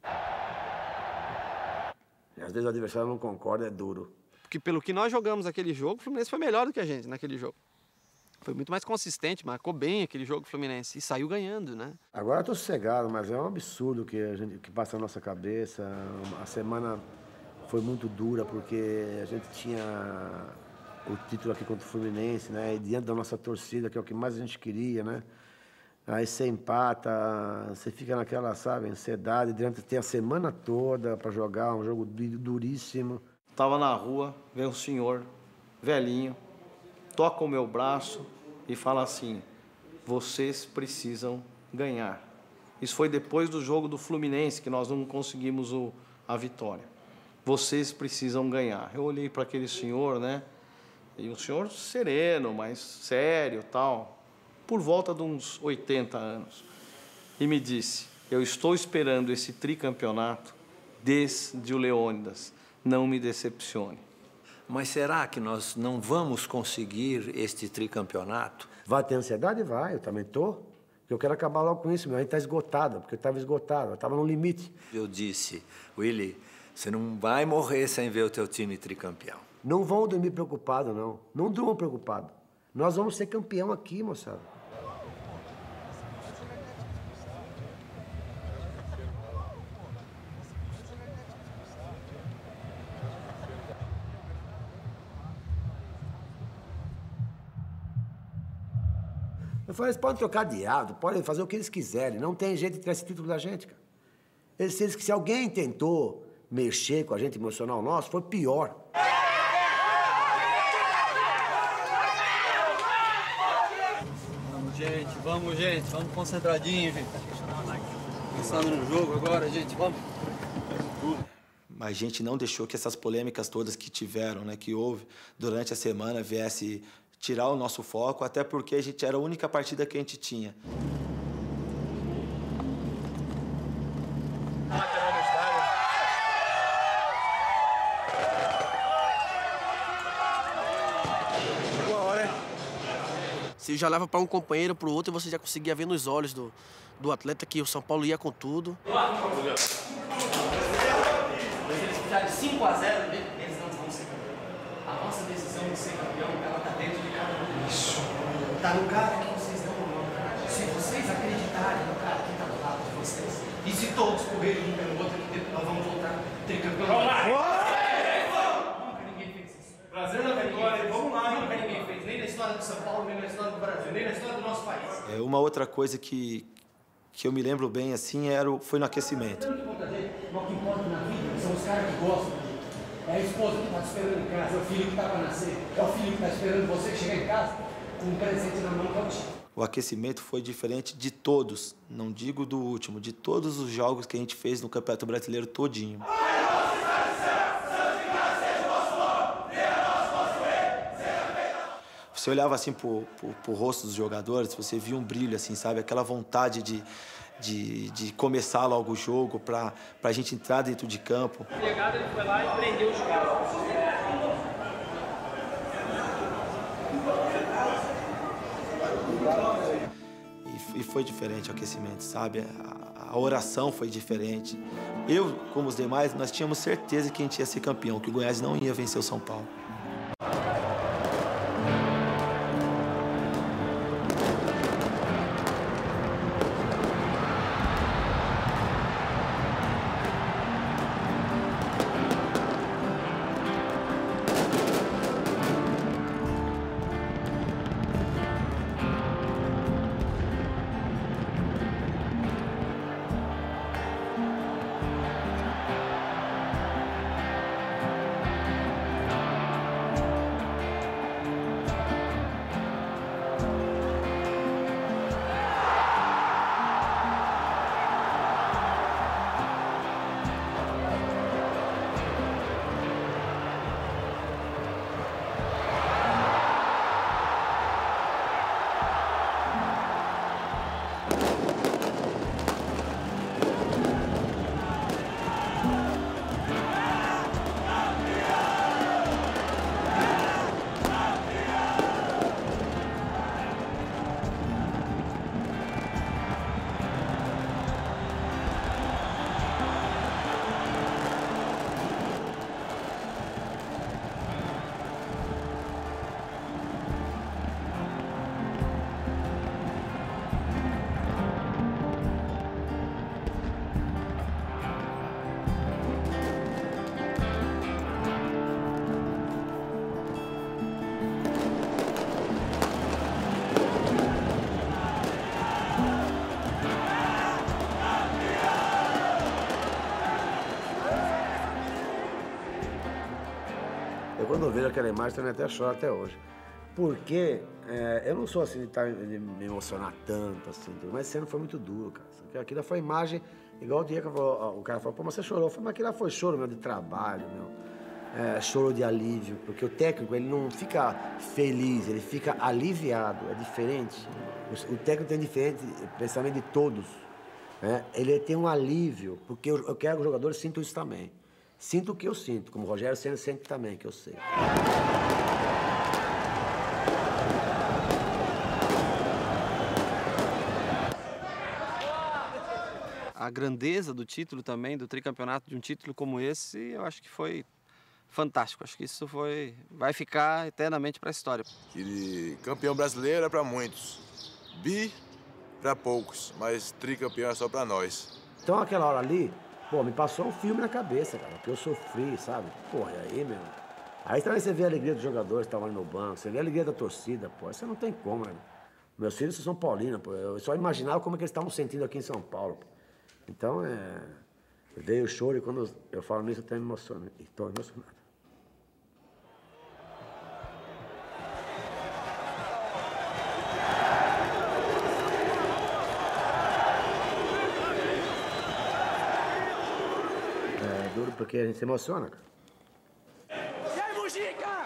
E às vezes o adversário não concorda, é duro. Porque pelo que nós jogamos aquele jogo, o Fluminense foi melhor do que a gente naquele jogo. Foi muito mais consistente, marcou bem aquele jogo Fluminense e saiu ganhando, né? Agora eu tô sossegado, mas é um absurdo que passa na nossa cabeça. A semana foi muito dura porque a gente tinha o título aqui contra o Fluminense, né? E diante da nossa torcida, que é o que mais a gente queria, né? Aí você empata, você fica naquela, sabe, ansiedade, tem a semana toda para jogar, um jogo duríssimo. Tava na rua, vem um senhor, velhinho, toca o meu braço e fala assim, vocês precisam ganhar. Isso foi depois do jogo do Fluminense, que nós não conseguimos a vitória. Vocês precisam ganhar. Eu olhei para aquele senhor, né, e um senhor sereno, mas sério, tal, por volta de uns 80 anos, e me disse, eu estou esperando esse tricampeonato desde o Leônidas, não me decepcione. Mas será que nós não vamos conseguir este tricampeonato? Vai ter ansiedade? Vai, eu também estou. Eu quero acabar logo com isso, minha gente está esgotada, porque eu estava esgotado, eu estava no limite. Eu disse, Willy, você não vai morrer sem ver o teu time tricampeão. Não vão dormir preocupado, não. Não durmam preocupado. Nós vamos ser campeão aqui, moçada. Eu falei, eles podem trocar de lado, podem fazer o que eles quiserem. Não tem jeito de tirar esse título da gente, cara. Se alguém tentou mexer com a gente emocional nosso, foi pior. Vamos, gente. Vamos concentradinho, gente. Pensando no jogo agora, gente. Vamos. a gente não deixou que essas polêmicas todas que tiveram, né, que houve durante a semana, viesse tirar o nosso foco, até porque a gente era a única partida que a gente tinha. Você já leva para um companheiro, para o outro, e você já conseguia ver nos olhos do atleta que o São Paulo ia com tudo. Se eles ficarem 5 a 0, eles não vão ser campeão. A nossa decisão de ser campeão, ela está dentro de cada um. Isso. Está no cara que vocês dão o nome. Se vocês acreditarem no cara que está do lado de vocês, e se todos correrem um pelo outro, nós vamos voltar tricampeão. Vamos lá! Nunca ninguém fez isso. Prazer na vitória, vamos lá. Nunca ninguém fez, nem na história do São Paulo, nem na história do Brasil, nem na história do nosso país. Uma outra coisa que eu me lembro bem, assim, foi no aquecimento. O que importa na vida são os caras que gostam da gente. É a esposa que está te esperando em casa, é o filho que está para nascer, é o filho que está esperando você chegar em casa com um presente na mão que é o time. O aquecimento foi diferente de todos, não digo do último, de todos os jogos que a gente fez no Campeonato Brasileiro todinho. Você olhava assim pro rosto dos jogadores, você via um brilho, assim, sabe? Aquela vontade de começar logo o jogo, pra gente entrar dentro de campo. Na chegada ele foi lá e prendeu os caras. E foi diferente o aquecimento, sabe? A oração foi diferente. Eu, como os demais, nós tínhamos certeza que a gente ia ser campeão, que o Goiás não ia vencer o São Paulo. Quando eu vejo aquela imagem, eu até choro até hoje. Porque eu não sou assim de me emocionar tanto, assim, mas esse ano foi muito duro, cara. Porque aquilo foi imagem, igual o dia que o cara falou, pô, mas você chorou. Eu falei, mas aquilo foi choro meu de trabalho, meu. Choro de alívio, porque o técnico, ele não fica feliz, ele fica aliviado, é diferente. O técnico tem diferente pensamento de todos, né? Ele tem um alívio, porque eu quero que os jogadores sintam isso também. Sinto o que eu sinto, como o Rogério Ceni sente também, que eu sei. A grandeza do título também, do tricampeonato, de um título como esse, eu acho que foi fantástico. Acho que isso vai ficar eternamente para a história. Que campeão brasileiro é para muitos, bi para poucos, mas tricampeão é só para nós. Então aquela hora ali, pô, me passou um filme na cabeça, cara, que eu sofri, sabe? Pô, e aí, meu? Aí também você vê a alegria dos jogadores que estavam ali no banco, você vê a alegria da torcida, pô, isso não tem como, né? Meus filhos são paulinos, pô, eu só imaginava como é que eles estavam sentindo aqui em São Paulo, pô. Então, veio o choro e quando eu falo nisso, eu estou emocionado. duro porque a gente se emociona, cara. E aí, Mujica?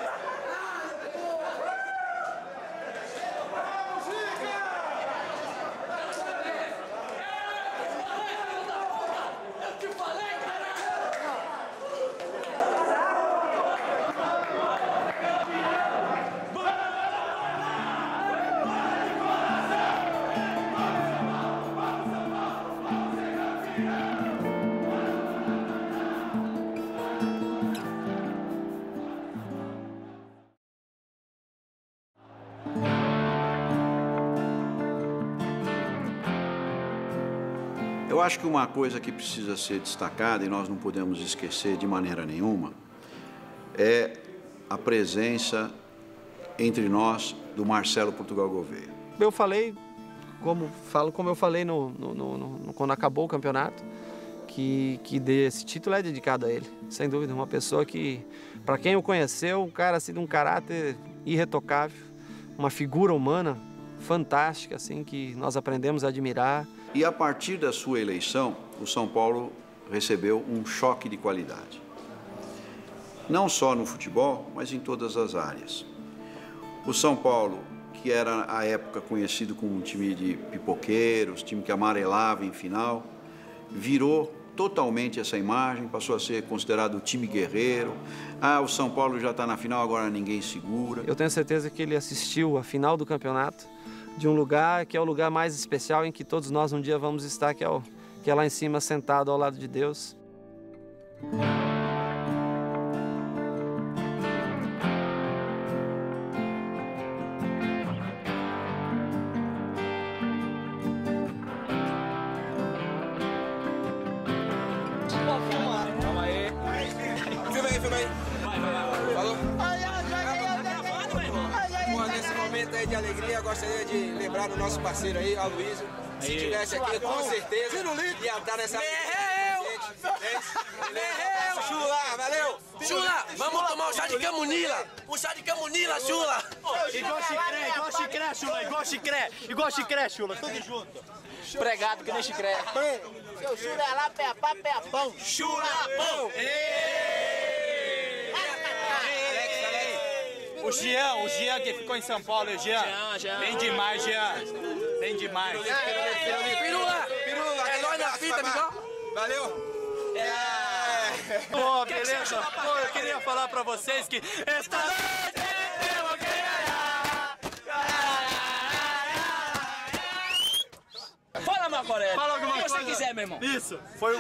Eu acho que uma coisa que precisa ser destacada, e nós não podemos esquecer de maneira nenhuma, é a presença entre nós do Marcelo Portugal Gouveia. Eu falei, como eu falei quando acabou o campeonato, que esse título é dedicado a ele, sem dúvida. Uma pessoa que, para quem o conheceu, um cara assim, de um caráter irretocável, uma figura humana fantástica, assim, que nós aprendemos a admirar. E a partir da sua eleição, o São Paulo recebeu um choque de qualidade. Não só no futebol, mas em todas as áreas. O São Paulo, que era à época conhecido como um time de pipoqueiros, time que amarelava em final, virou totalmente essa imagem, passou a ser considerado o time guerreiro. Ah, o São Paulo já está na final, agora ninguém segura. Eu tenho certeza que ele assistiu a final do campeonato de um lugar que é o lugar mais especial em que todos nós um dia vamos estar, que é lá em cima, sentado ao lado de Deus. Calma aí. Filma aí. Falou? Nesse momento aí de alegria, gostaria de lembrar do nosso parceiro aí, Aloysio. Se tivesse aqui, com certeza ia estar nessa... Chula, valeu! Chula, vamos tomar um chá de camomila! Um chá de camomila, Chula! Igual chicré, Chula, tudo junto. Pregado que nem chicré. Seu Chula é lá, pé a pá, pé a pão. Chula, pão! O Jean que ficou em São Paulo, Jean. Tem demais, Jean. Tem demais. Pirula, é nóis na fita, amigão. Valeu. Pô, beleza? Pô, eu queria falar pra vocês que esta noite eu vou ganhar. Fala, Marco Aurélio. Fala alguma coisa. O que você quiser, meu irmão. Isso, foi o...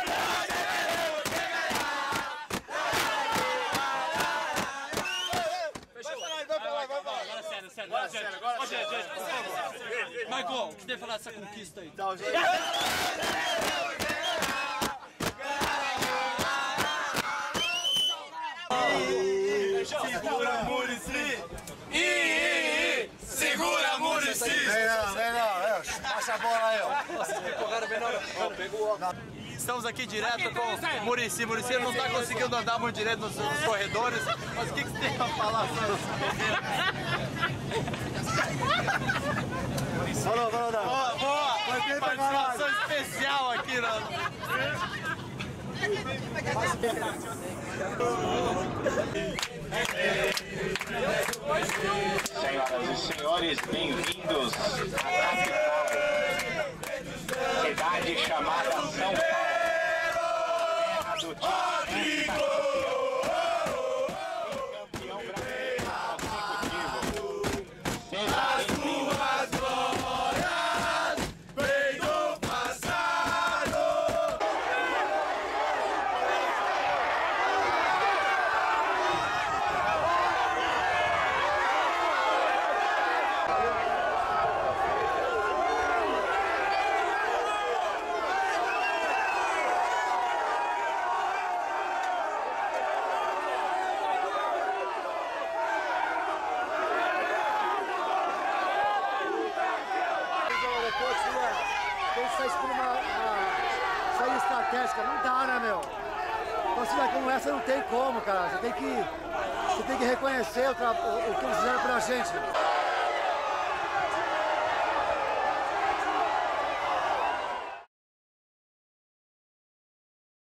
Sério. Gente, por favor. Michael, o que tem que falar dessa conquista aí? Segura, Muricy! Segura, Muricy! Vem não. Passa a bola aí, ó. Vocês me empurraram bem na hora. Pegou. Estamos aqui direto com o Muricy. Muricy não está conseguindo andar muito direito nos corredores. Mas o que você tem a falar sobre isso? Falou, Boa! Participação especial aqui, Senhoras e senhores, bem-vindos à capital, cidade chamada São Paulo, terra do time campeão brasileiro consecutivo. Seja bem-vindo. Sair estratégica, não dá, né, meu? Torcida como essa não tem como, cara. Você tem que reconhecer o que eles fizeram pra gente.